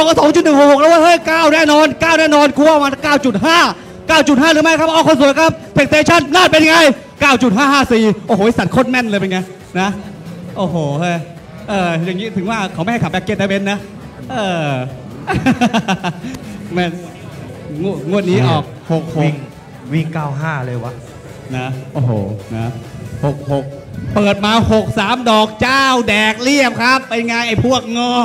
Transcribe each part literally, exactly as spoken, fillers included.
ก็ สองจุดหนึ่งหก แล้วว่าเฮ้ยเก้าแน่นอนเก้าแน่นอนกูว่ามัน เก้าจุดห้า เก้าจุดห้า หรือไม่ครับออกคนสวยครับเพกเตชั่นน่าเป็นไง เก้าจุดห้าห้าสี่ โอ้โหสัตว์โคตรแม่นเลยเป็นไงนะโอ้โหเฮ้ยเอออย่างนี้ถึงว่าเขาไม่ให้ขับแบ็กเก็ตนะเบนนะเออแม่นงวดนี้ออกหกหกวิ่งเก้าห้าเลยวะนะโอ้โหนะหกหกเปิดมาหกสามดอกเจ้าแดกเรียบครับเป็นไงไอ้พวกงอ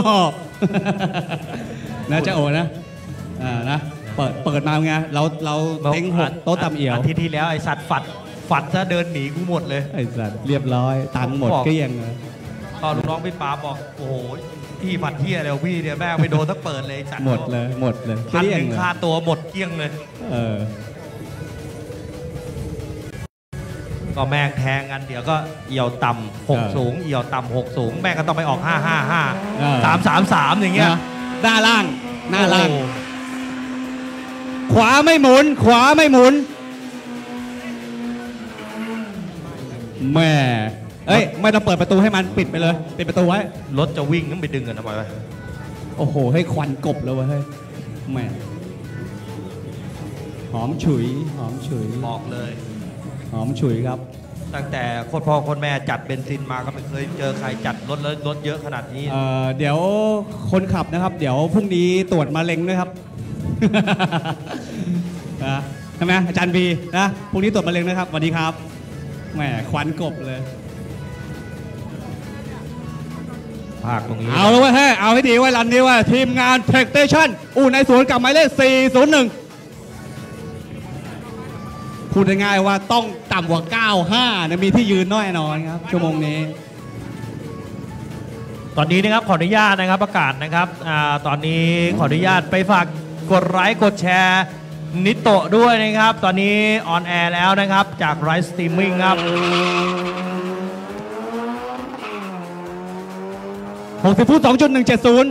นะเจ้าโอนะอ่านะเปิดเปิดมาไงเราเราเต็งหกโต๊ะตำเอี่ยวอาทิตย์ที่แล้วไอ้สัตว์ฝัดฝัดซะเดินหนีกูหมดเลยไอ้สัตว์เรียบร้อยตังค์หมดเกลี้ยงเลยตอนลูกน้องพี่ปาบอกโอ้โหพี่ฝัดเที่ยแล้วพี่เนี่ยแม่ไปโดนทั้งเปิดเลยสัตว์หมดเลยหมดเลยพันหนึ่งค่าตัวหมดเกลี้ยงเลยเออก็แม่งแทงกันเดี๋ยวก็เอี่ยวต่ำหกสูงเอี่ยวต่ำหกสูงแม่งก็ต้องไปออกห้าห้าห้าสามสามสามอย่างเงี้ยหน้าล่างหน้าล่างขวาไม่หมุนขวาไม่หมุนแม่เอ้ยไม่ต้องเปิดประตูให้มันปิดไปเลยปิดประตูไว้รถจะวิ่งต้องไปดึงกันทำไมวะโอ้โหให้ควันกบแล้ววะเฮ้ยแม่หอมฉุยหอมฉุยบอกเลยหอมฉุยครับตั้งแต่โคตรพ่อโคตรแม่จัดเบนซินมาก็ไม่เคยเจอใครจัดรถเลยรถเยอะขนาดนี้เอ่อเดี๋ยวคนขับนะครับเดี๋ยวพรุ่งนี้ตรวจมะเร็งด้วยครับนะใช่ไหมอาจารย์บีนะพรุ่งนี้ตรวจมะเร็งนะครับสวัสดีครับแหมควันกบเลยภาคตรงนี้เอาเลยว่าเฮ้เอาให้ดีไว้รันนี้ว่าทีมงานเพกเตชั่นอู่ในสวนกับหมายเลขสี่ศูนย์หนึ่งพูดง่ายๆว่าต้องต่ำกว่าเก้าสิบห้านะมีที่ยืนน้อยนอนครับชั่วโมงนี้ตอนนี้นะครับขออนุญาตนะครับประกาศนะครับอ่าตอนนี้ขออนุญาตไปฝากกดไลค์กดแชร์นิโตะด้วยนะครับตอนนี้ออนแอร์แล้วนะครับจากไลฟ์สตรีมมิ่งครับหกสิบฟุต สองจุดหนึ่งเจ็ดศูนย์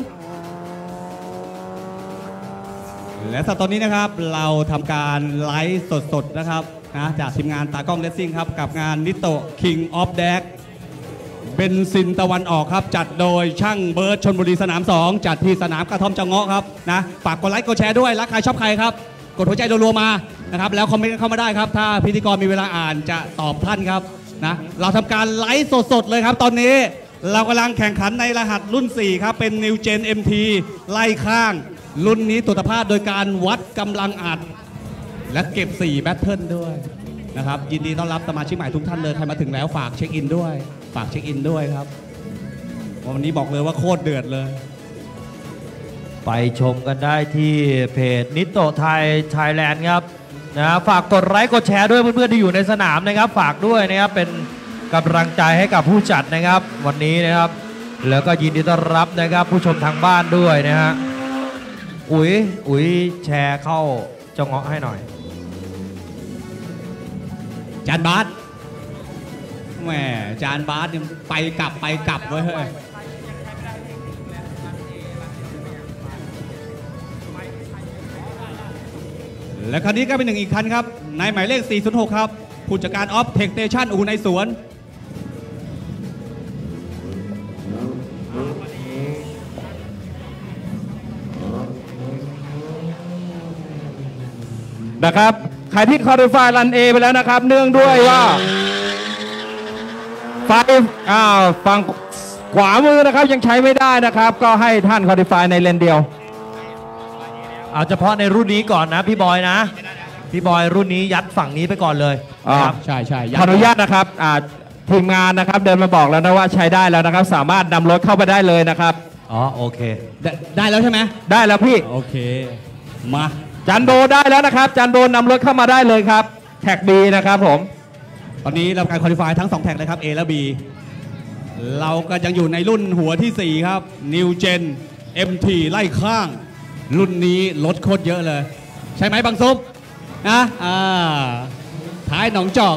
และตอนนี้นะครับเราทำการไลฟ์สดๆนะครับนะจากทีมงานตากล้องเลสซิ่งครับกับงานนิโตะ King of Drag เบนซินตะวันออกครับจัดโดยช่างเบิร์ดชลบุรีสนามสองจัดที่สนามกระท่อมจังเงาะครับนะฝากกดไลค์กดแชร์ด้วยรักใครชอบใครครับกดหัวใจรัวๆมานะครับแล้วคอมเมนต์เข้ามาได้ครับถ้าพิธีกรมีเวลาอ่านจะตอบท่านครับนะเราทำการไลฟ์สดๆเลยครับตอนนี้เรากำลังแข่งขันในรหัสรุ่นสี่ครับเป็น New Gen เอ็ม ที ไล่ข้างรุ่นนี้ตรวจสภาพโดยการวัดกำลังอัดและเก็บสี่แบตเทิลด้วยนะครับยินดีต้อนรับสมาชิกใหม่ทุกท่านเลยใครมาถึงแล้วฝากเช็คอินด้วยฝากเช็คอินด้วยครับวันนี้บอกเลยว่าโคตรเดือดเลยไปชมกันได้ที่เพจนิโตะไทยไทยแลนด์ครับนะฝากกดไลค์กดแชร์ด้วยเพื่อนๆที่อยู่ในสนามนะครับฝากด้วยนะครับเป็นกำลังใจให้กับผู้จัดนะครับวันนี้นะครับแล้วก็ยินดีต้อนรับนะครับผู้ชมทางบ้านด้วยนะฮะอุ๋ยอุ๋ยแชร์เข้าจงเงาะให้หน่อยจานบาสแหมจานบาสเนี่ยไปกลับไปกลับไว้เฮ้ยและคันนี้ก็เป็นหนึ่งอีกคันครับในหมายเลขสี่ศูนย์หกครับผู้จัดการออฟเทคเตชั่นอู่ในสวนนะครับใครที่คอร์ดิฟายรันเอไปแล้วนะครับเนื่องด้วยว่าไฟอ้าวฝั่งขวามือนะครับยังใช้ไม่ได้นะครับก็ให้ท่านคอร์ดิฟายในเลนเดียวเอาเฉพาะในรุ่นนี้ก่อนนะพี่บอยนะพี่บอยรุ่นนี้ยัดฝั่งนี้ไปก่อนเลยครับใช่ใช่ขออนุญาตนะครับทีมงานนะครับเดินมาบอกแล้วนะว่าใช้ได้แล้วนะครับสามารถนำรถเข้าไปได้เลยนะครับอ๋อโอเคได้แล้วใช่ไหมได้แล้วพี่โอเคมาจันโดได้แล้วนะครับจันโดนำรถเข้ามาได้เลยครับแท็ก B นะครับผมตอนนี้เราการควอลิฟายทั้งสองแท็กเลยครับ A และ B เราก็ยังอยู่ในรุ่นหัวที่สี่ครับ New Gen เอ็ม ที ไล่ข้างรุ่นนี้รถโคตรเยอะเลยใช่ไหมบางซุปนะอ่าท้ายหนองจอก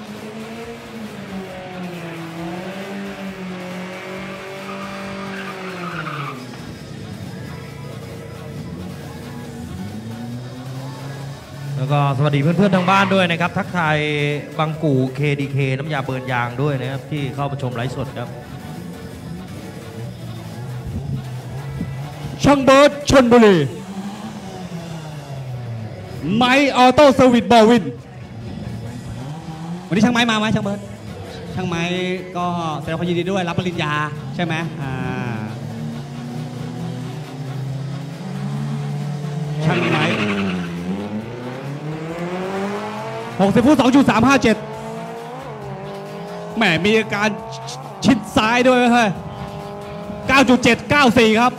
แล้วก็สวัสดีเพื่อนๆทางบ้านด้วยนะครับทักทายบางกู่ เค ดี เค น้ำยาเบิร์นยางด้วยนะครับที่เข้ามาชมไลฟ์สดครับโชช่างเบิร์ดชลบุรีไม้ออโต้เซอร์วิสบอวินวันนี้ช่างไม้มาไหมช่างเบิร์ดช่างไม้ก็แสดงความยินดีด้วยรับปริญญาใช่ไหมอ่าช่างไม้หกสิบฟุต สองจุดสามห้าเจ็ด แหมมีการชิดซ้ายด้วยเฮ้ย เก้าจุดเจ็ดเก้าสี่ ครับ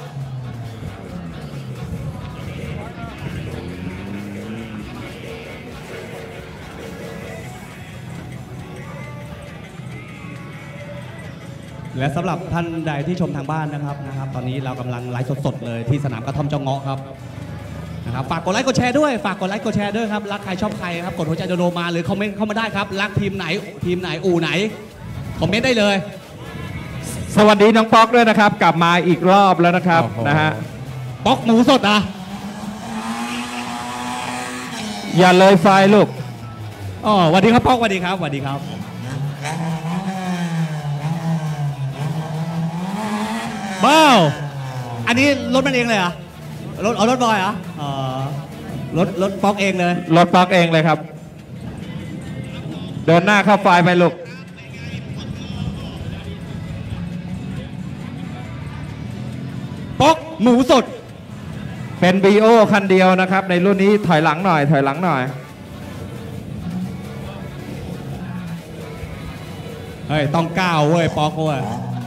และสำหรับท่านใดที่ชมทางบ้านนะครับนะครับตอนนี้เรากำลังไลฟ์สดๆเลยที่สนามกระท่อมเจ้าเงาะครับนะครับฝากกดไลค์กดแชร์ด้วยฝากกดไลค์กดแชร์ด้วยครับรักใครชอบใครครับกดหัวใจโดโดมาหรือคอมเมนต์เข้ามาได้ครับรักทีมไหนทีมไหนอู่ไหนคอมเมนต์ได้เลยสวัสดีน้องป๊อกด้วยนะครับกลับมาอีกรอบแล้วนะครับนะฮะป๊อกหมูสดอ่ะอย่าเลยไฟลูกอ๋อสวัสดีครับป๊อกสวัสดีครับสวัสดีครับว้าวอันนี้รถมันเองเลยเหรอรถเอารถบอยเหรออ๋อรถรถป๊อกเองเลยรถป๊อกเองเลยครับเดินหน้าเข้าไฟไปลูกป๊อกหมูสดเป็น บี โอ คันเดียวนะครับในรุ่นนี้ถอยหลังหน่อยถอยหลังหน่อยเฮ้ยต้องก้าวเว้ยป๊อกเว้ย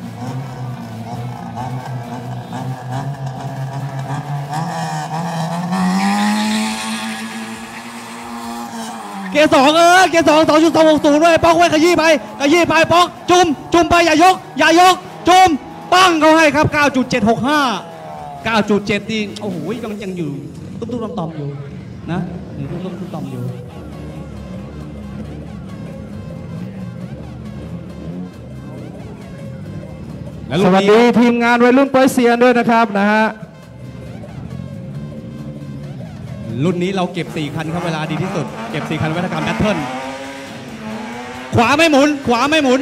เกียร์สองเออเกียร์สองสองจุดสองหกศูนย์ด้วยป๊อกไว้ขยี้ไปขยี้ไปป๊อกจุ่มจุ่มไปอย่ายกอย่ายกจุ่มปั้งเขาให้ครับ เก้าจุดเจ็ดหกห้า เก้าจุดเจ็ด นี่โอ้โหยังยังอยู่ตุ้มตุ้มต่อมๆอยู่นะยังตุ้มตุ้มต่อมๆอยู่สวัสดีทีมงานวัยรุ่นปอยเซียนด้วยนะครับนะฮะรุ่นนี้เราเก็บสี่คันครับเวลาดีที่สุดเก็บสี่คันวัฒกรรมแบทเทิลขวาไม่หมุนขวาไม่หมุน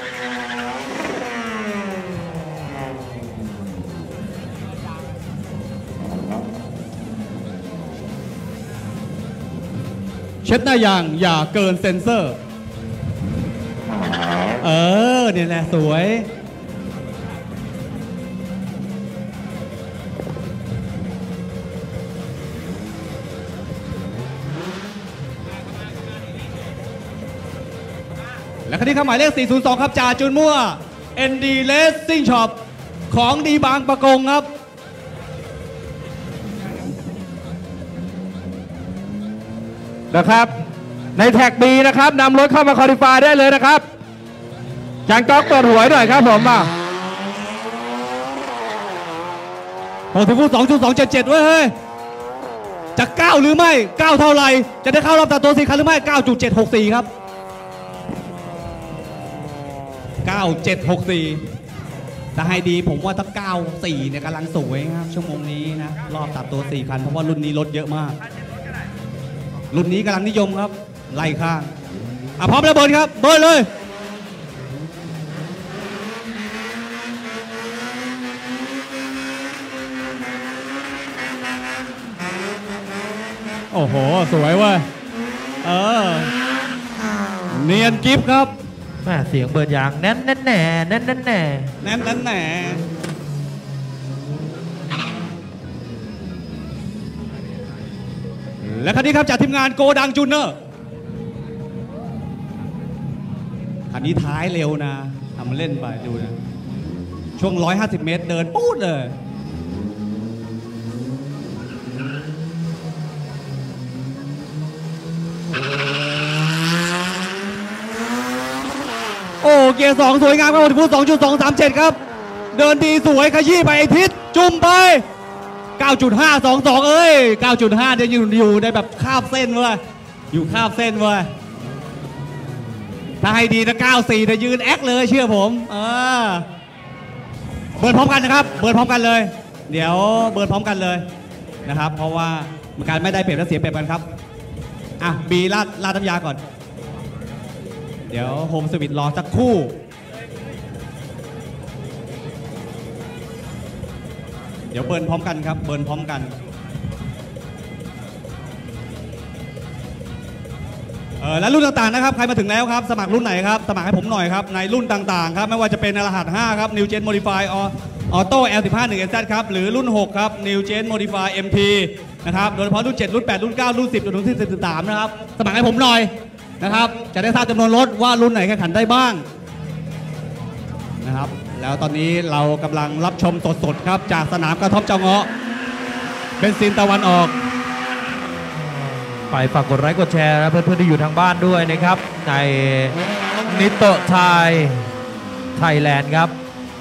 เช็ดหน้ายางอย่าเกินเซ็นเซอร์เออเนี่ยแหละสวยและคันนี้ครับหมายเลขสี่ศูนย์สองครับจ่าจุนมั่ว เอ็น ดี Racing Shop ของดีบางประกงครับนะครับในแท็ก B นะครับนำรถเข้ามาคอลิฟายได้เลยนะครับจางก๊อกเปิดหวยหน่อยครับผมอ่ะหกสิบฟุต สองจุดสองเจ็ดเจ็ด เว้ยเฮ้ยจะเก้าหรือไม่เก้าเท่าไหร่จะได้เข้ารอบตัดตัวสี่คันหรือไม่ เก้าจุดเจ็ดหกสี่ ครับเก้าเจ็ดหกสี่ถ้าให้ดีผมว่าถ้าเก้าสี่เนี่ยกำลังสวยครับชั่วโมงนี้นะรอบตัดตัวสี่คันเพราะว่ารุ่นนี้รถเยอะมากรุ่นนี้กำลังนิยมครับไล่ข้างอ่ะพร้อมแล้วเบิร์นครับเบิร์นเลยโอ้โหสวยเว้ยเออเนียนกิฟต์ครับแม่เสียงเบิร์นยางแน่นแน่นแน่แน่นแน่นแน่แน่นแน่นแน่และคันนี้ครับจากทีมงานโกดังจูเนอร์คันนี้ท้ายเร็วนะทำเล่นไปดูนะช่วงหนึ่งร้อยห้าสิบเมตรเดินปู๊ดเลยโอ้เกียร์สองสวยงามครับผมพูด สองจุดสองสามเจ็ด ครับเดินดีสวยขยี้ไปไอทิศจุ่มไป เก้าจุดห้าสองสอง เอ้ย เก้าจุดห้า เดี๋ยวอยู่อยู่ในแบบคาบเส้นเว้ยอยู่คาบเส้นเว้ยถ้าให้ดีนะเก้าสี่จะยืนแอคเลยเชื่อผมเออเบิร์นพร้อมกันนะครับเบิร์นพร้อมกันเลยเดี๋ยวเบิร์นพร้อมกันเลยนะครับเพราะว่าการไม่ได้เปรียบและเสียเปรียบกันครับอ่ะบีลาดลาดน้ำยาก่อนเดี๋ยวโฮมสวิตรอสักครู่เดี๋ยวเบิร์นพร้อมกันครับเบิร์นพร้อมกันเออและรุ่นต่างๆนะครับใครมาถึงแล้วครับสมัครรุ่นไหนครับสมัครให้ผมหน่อยครับในรุ่นต่างๆครับไม่ว่าจะเป็นรหัสห้าครับ New Gen Modify Auto แอล สิบห้า หนึ่ง เอ็น แซด ครับหรือรุ่นหกครับ New Gen Modify เอ็ม ที นะครับโดยเฉพาะรุ่นเจ็ดรุ่นแปดรุ่นเก้ารุ่นสิบจนถึงที่สิบสามนะครับสมัครให้ผมหน่อยนะครับจะได้ทราบจำนวนรถว่ารุ่นไหนแข่งขันได้บ้างนะครับแล้วตอนนี้เรากำลังรับชมสดๆครับจากสนามกระท่อมเจ้าเงาะเบนซินตะวันออกไปฝากกดไลค์กดแชร์นะเพื่อนๆที่อยู่ทางบ้านด้วยนะครับในนิโตะไทยไทยแลนด์ครับ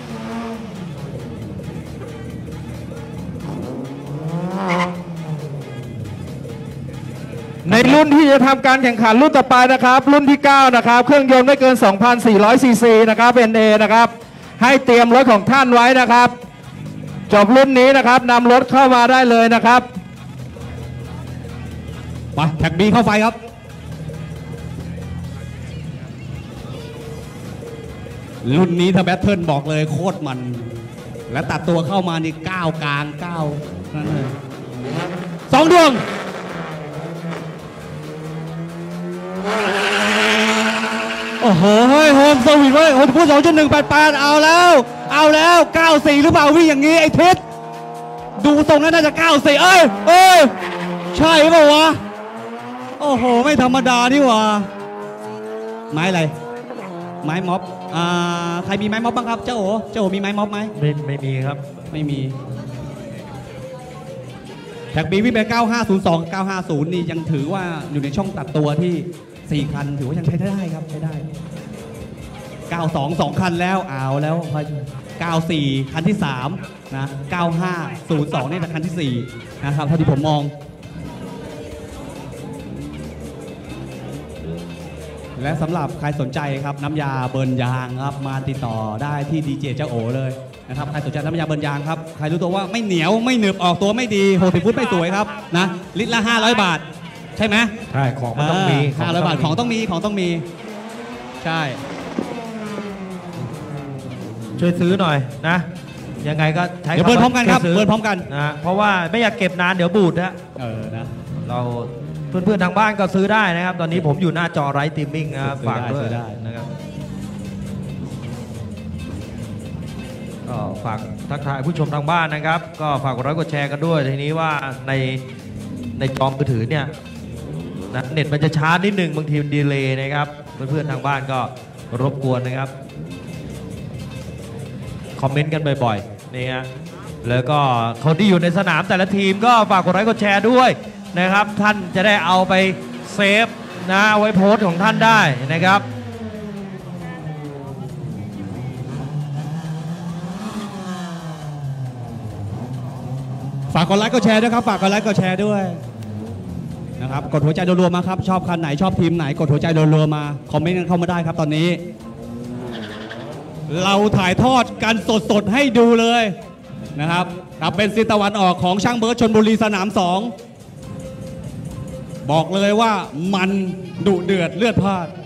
ในรุ่นที่จะทำการแข่งขันรุ่นต่อไปนะครับรุ่นที่เก้านะครับเครื่องยนต์ไม่เกิน สองพันสี่ร้อย ซีซีนะครับ เอ็น เอ นะครับให้เตรียมรถของท่านไว้นะครับจบรุ่นนี้นะครับนำรถเข้ามาได้เลยนะครับไปแท็กบีเข้าไฟครับรุ่นนี้ถ้าแบทเทิลบอกเลยโคตรมันและตัดตัวเข้ามานี่ก้าวกลางก้าวนั่นเลยสองดวงโอ้โหเฮ้ยโฮมสวิตเว้ยโฮมพูด สองจุดหนึ่งแปดแปด เอาแล้วเอาแล้วเก้าสี่หรือเปล่าวิ่งอย่างนี้ไอ้ทิศดูตรงนั้นน่าจะเก้าสี่เอ้ยเอ้ยใช่เปล่าวะโอ้โหไม่ธรรมดานี่หว่าไม้อะไรไม้ม็อบอ่าใครมีไม้ม็อบบ้างครับเจ้าโอเจ้าโอมีไม้ม็อบไหมไม่ไม่มีครับไม่มีแท็กบีวิ่งไปเก้าห้าศูนย์สอง เก้าห้าศูนย์นี่ยังถือว่าอยู่ในช่องตัดตัวที่สี่คันถือว่ายังใช้ได้ครับใช้ได้เก้าสอง สองคันแล้วเอาแล้วเก้าสี่ คันที่สามนะเก้าห้าศูนย์สองนี่เป็นคันที่สี่นะครับเท่าที่ผมมองและสำหรับใครสนใจครับน้ำยาเบิร์นยางครับมาติดต่อได้ที่ดีเจเจ้าโอเลยนะครับใครสนใจน้ำยาเบิร์นยางครับใครรู้ตัวว่าไม่เหนียวไม่หนึบออกตัวไม่ดีหกสิบฟุตไม่สวยครับนะลิตรละห้าร้อยบาทใช่ไหมใช่ของมันต้องมีห้าร้อยบาทของต้องมีของต้องมีใช่ช่วยซื้อหน่อยนะยังไงก็ใช้เดี๋ยวเบิร์นพร้อมกันครับเบิร์นพร้อมกันนะเพราะว่าไม่อยากเก็บนานเดี๋ยวบูดนะเออนะเราเพื่อนๆทางบ้านก็ซื้อได้นะครับตอนนี้ผมอยู่หน้าจอไลฟ์สตรีมมิ่งนะครับฝากด้วยนะครับก็ฝากทักทายผู้ชมทางบ้านนะครับก็ฝากกดไลค์กดแชร์กันด้วยทีนี้ว่าในในจอมือถือเนี่ยนะเน็ตมันจะช้านิดหนึ่งบางทีมันดีเลย์นะครับเพื่อนๆทางบ้านก็รบกวนนะครับคอมเมนต์กันบ่อยๆนี่ฮะแล้วก็คนที่อยู่ในสนามแต่ละทีมก็ฝากกดไลค์กดแชร์ด้วยนะครับท่านจะได้เอาไปเซฟนะไว้โพสต์ของท่านได้นะครับฝากกดไลค์กดแชร์ด้วยครับฝากกดไลค์กดแชร์ด้วยนะครับกดหัวใจรัวๆมาครับชอบคันไหนชอบทีมไหนกดหัวใจรัวๆมาคอมเมนต์กันเข้ามาได้ครับตอนนี้เราถ่ายทอดกันสดๆให้ดูเลยนะครับกับเป็นซินตะวันออกของช่างเบิร์ดชลบุรีสนามสองบอกเลยว่ามันดุเดือดเลือดพล่าน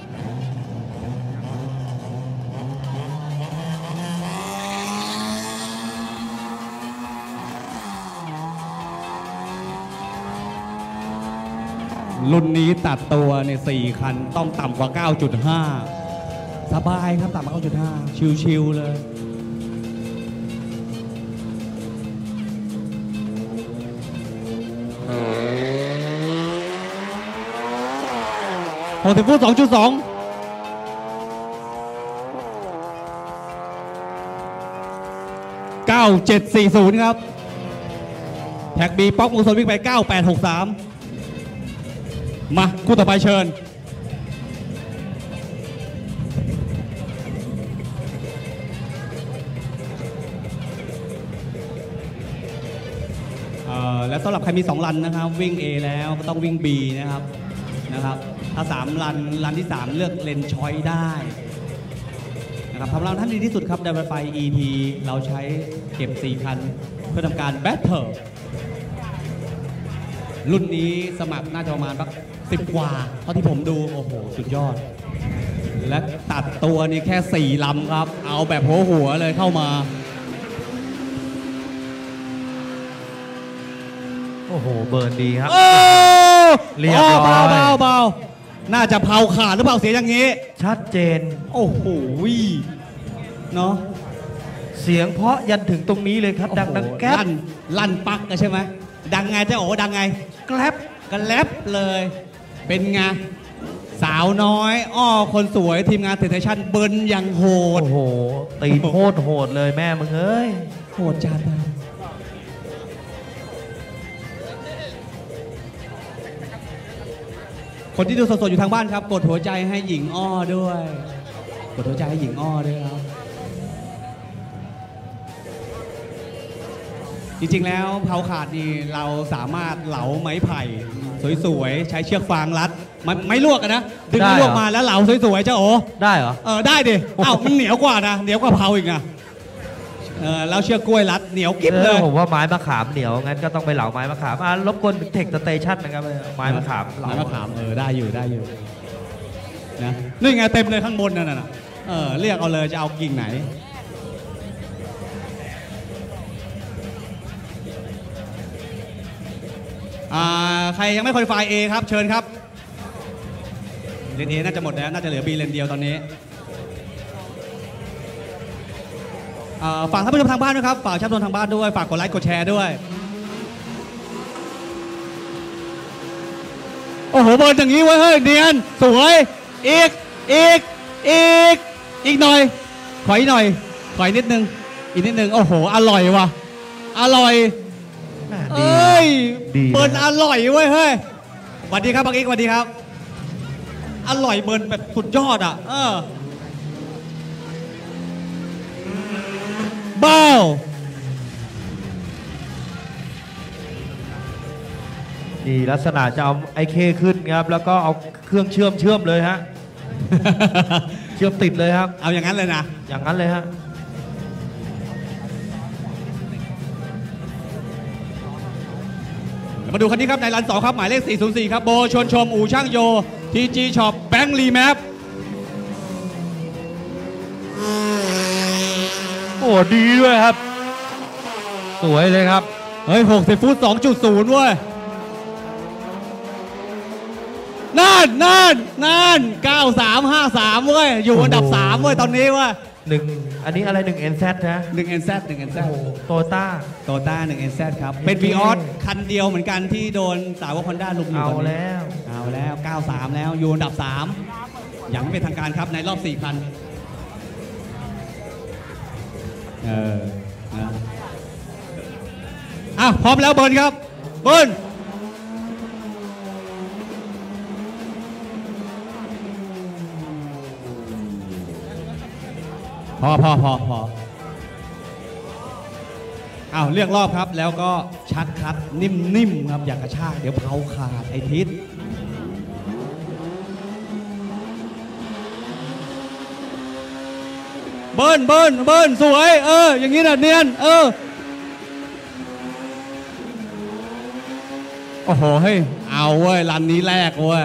รุ่นนี้ตัดตัวในสี่คันต้องต่ำกว่า เก้าจุดห้า สบายครับต่ำกว่า เก้าจุดห้า ชิวๆเลยหกสิบฟุต สองจุดสอง เก้าเจ็ดสี่ศูนย์ครับแท็กบีป๊อกมูโซนวิ่งไปเก้าแปดหกสามมาคู่ต่อไปเชิญและสำหรับใครมีสองรันนะครับวิ่ง A แล้วก็ต้องวิ่ง B นะครับนะครับถ้าสามรันรันที่สามเลือกเลนชอยได้นะครับทำรันท่านดีที่สุดครับได้ไป อี ที เราใช้เก็บสี่คันเพื่อทำการแบทเทิลรุ่นนี้สมัครน่าจะประมาณสักสิบกว่าเท่าที่ผมดูโอ้โหสุดยอดและตัดตัวนี่แค่สี่ลำครับเอาแบบหัวหัวเลยเข้ามาโอ้โหเบิร์นดีครับโอ้เรียบร้อยเบาเบาเบาน่าจะเผาขาดหรือเปล่าเสียอย่างนี้ชัดเจนโอ้โหเนาะเสียงเพราะยันถึงตรงนี้เลยครับดังดังแก๊บลั่นลั่นปักนะใช่ไหมดังไงเจ้าโอ๋ดังไงแกลบกระแลบเลย เป็นไงสาวน้อย อ้อคนสวยทีมงานเทเทชั่นเบิร์นอย่างโหดโอ้โหตีโคตรโหดเลยแม่มึงเอ้ยโหดจัดเลยคนที่ดูสดๆอยู่ทางบ้านครับ กดหัวใจให้หญิงอ้อด้วย กดหัวใจให้หญิงอ้อด้วยครับ จริงๆแล้วเผาขาดนี่เราสามารถเหลาไม้ไผ่สวยๆ ใช้เชือกฟางรัดไม่ไม่ลวกอะนะ ดึงได้ไม่เหรอลวกมาแล้วเหลาสวยๆ เจ้าโอได้เหรอเออได้ดิ เอ้ามันเหนียวกว่านะ เหนียวกว่าเผาอีกอะเออแล้วเชือกกล้วยรัดเหนียวกิ๊บเอเลอย ผมว่าไม้มะขามเหนียวงั้นก็ต้องไปเหลาไม้มะขามอ่ะรบกวนเทคสเตชันนะครับไม้มะขามเหลาไม้มะขามเออได้อยู่ได้อยู่นะนี่ไงเต็มเลยข้างบนนั่นน่ะเออเรียกเอาเลยจะเอากิ่งไหนอ่าใครยังไม่คอลี่ฟายเอครับเชิญครับเลนเอน่าจะหมดแล้วน่าจะเหลือบีเลนเดียวตอนนี้อ่าฝากท่านผู้ชมทางบ้านด้วยครับฝากชมทางบ้านด้วยฝากกดไลค์กดแชร์ด้วยโอ้โหเบิร์นอย่างนี้ไว้เฮ้ยเนียนสวยอีกอีกอีกอีกหน่อยขออีกหน่อยขออีกนิดนึงอีกนิดนึงโอ้โหอร่อยว่ะอร่อยดีเอ้ยดีเบิร์นนะอร่อยเว้ยเฮ้ยสวัสดีครับบักอีกสวัสดีครับอร่อยเบิร์นแบบสุดยอดอ่ะเออบ้าวนี่ลักษณะจะเอาไอเคขึ้นครับแล้วก็เอาเครื่องเชื่อมเชื่อมเลยฮะ เชื่อมติดเลยครับเอาอย่างนั้นเลยนะอย่างนั้นเลยฮะมาดูคันนี้ครับในรันสองครับหมายเลขสี่ศูนย์สี่ครับโบชวนชมอู่ช่างโยทีจีช็อปแบงค์รีแมปโอ้ดีด้วยครับ สวยเลยครับเฮ้ยหกสิบฟุต สองจุดศูนย์ เว้ยนั่นนั่นนั่นเก้าสามห้าสามเว้ยอยู่อันดับสามเว้ยตอนนี้เว้ยหนึ่งอันนี้อะไรหนึ่ง เอ็น แซด นะหนึ่ง เอ็น แซด หนึ่ง เอ็น แซดโตต้าโตต้าหนึ่ง เอ็น แซด ครับ เป็นโอเควีออสคันเดียวเหมือนกันที่โดนสาวกฮอนด้าลุมอยู่เอาตอนนี้แล้วเอาแล้วเก้าสามแล้วอยู่อันดับสามอย่างไม่เป็นทางการครับในรอบสี่คันเออนะอ่ะพร้อมแล้วเบิร์นครับเบิร์นพอพอพอพออ้าวเรียกรอบครับแล้วก็ชักคัดนิ่มๆครับอย่ากระชากเดี๋ยวเผาขาดไอทิศเบิ้ลเบิ้ลเบิ้ลสวยเอออย่างนี้นะเนียนเออโอ้โหเฮ้ยเอาเว้ยรันนี้แรกเว้ย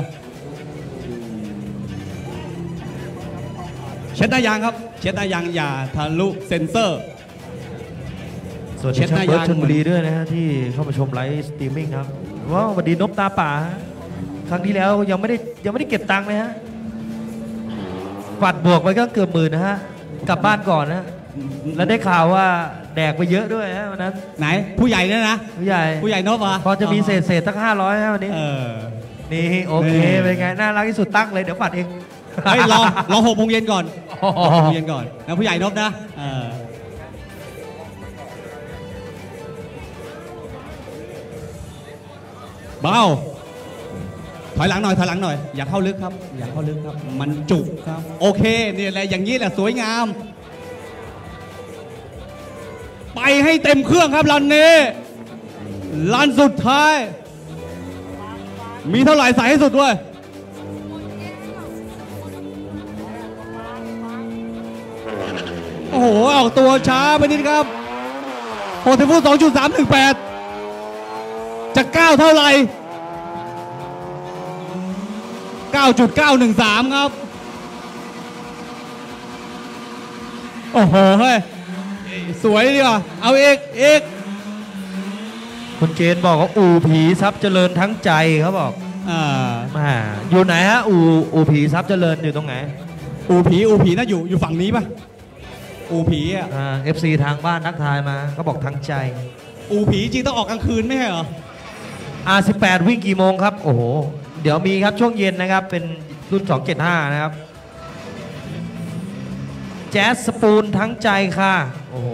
เช็ดหน้ายางครับเช็ดหน้ายางอย่าทะลุเซ็นเซอร์ส่วนเช็เช็ดดหหน้าน้ายางชลบุรีด้วยนะฮะที่เข้ามาชมไลฟ์สตรีมมิ่งครับว้าวสวัสดีนบตาป่าฮะครั้งที่แล้วยังไม่ได้ยังไม่ได้เก็บตังค์เลยฮะปัดบวกไปก็เกือบหมื่นนะฮะกลับบ้านก่อนนะแล้วได้ข่าวว่าแดกไปเยอะด้วยฮะวันนั้นไหนผู้ใหญ่เนี่ยนะผู้ใหญ่ผู้ใหญ่นบเหรอพอจะมีเศษเศษตั้งห้าร้อยฮะวันนี้เออนี่โอเคนี่เป็นไงน่ารักที่สุดตั้งเลยเดี๋ยวปัดเองเฮ้ยรอรอหกโมงเย็นก่อนอ๋อรอหกโมงเย็นก่อนนะผู้ใหญ่นบนะเออเบาถอยหลังหน่อยถอยหลังหน่อยอย่าเข้าลึกครับ อย่าเข้าลึกครับ มันจุกครับ โอเคนี่แหละอย่างนี้แหละสวยงาม ไปให้เต็มเครื่องครับรันนี้รันสุดท้าย มีเท่าไหร่ใส่ให้สุดด้วย โอ้โหออกตัวช้าไปนิดครับโฮเทฟูสองจุดสามหนึ่งแปดจะก้าวเท่าไหร่ เก้าจุดเก้าหนึ่งสาม ครับ โอ้โห เฮ้ย สวยดีว่ะเอาเอกเอกโหคุณเจนบอกว่าอู่ผีทรัพย์เจริญทั้งใจเขาบอกอ่ามาอยู่ไหนฮะอู่อู่ผีทรัพย์เจริญอยู่ตรงไหนอูผีอูผีน่าอยู่อยู่ฝั่งนี้ป่ะอูผีอ่ะอ่าเอฟซีทางบ้านนักทายมาเขาบอกทั้งใจอูผีจริงต้องออกกลางคืนไม่ใช่เหรออาร์สิบแปดวิ่งกี่โมงครับโอ้โหเดี๋ยวมีครับช่วงเย็นนะครับเป็นรุ่นสองเจ็ดห้านะครับแจ๊สสปูนทั้งใจค่ะโอ้โห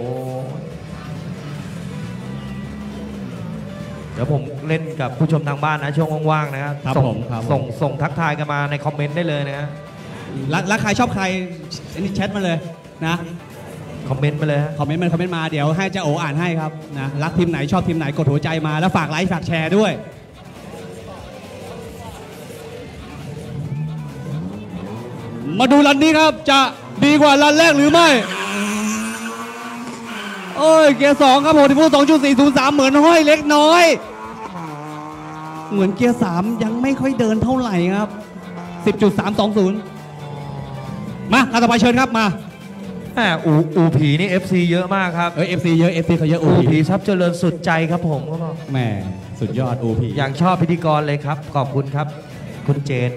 เดี๋ยวผมเล่นกับผู้ชมทางบ้านนะช่วงว่างๆนะครับครับส่งผมครับผมส่งส่งทักทายกันมาในคอมเมนต์ได้เลยนะฮะรักรักใครชอบใครอันนี้แชทมาเลยนะคอมเมนต์มาเลยฮะคอมเมนต์มาคอมเมนต์มาเดี๋ยวให้เจ้าโออ่านให้ครับนะรักทีมไหนชอบทีมไหนกดหัวใจมาแล้วฝากไลค์ฝากแชร์ด้วยมาดูรันนี้ครับจะดีกว่ารันแรกหรือไม่โอ้ยเกียร์สองครับโหดิฟูสองจุดสี่ศูนย์สามเหมือนห้อยเล็กน้อยเหมือนเกียร์สามยังไม่ค่อยเดินเท่าไหร่ครับ สิบจุดสามสองศูนย์ มาคันต่อไปเชิญครับมาแหมอูอูผีนี่ เอฟ ซี เยอะมากครับเออเอฟซีเยอะเอฟซีเขาเยอะอูอูผีผีทรัพย์เจริญสุดใจครับผมก็บอกแหมสุดยอดอูผีอย่างชอบพิธีกรเลยครับขอบคุณครับคุณเจน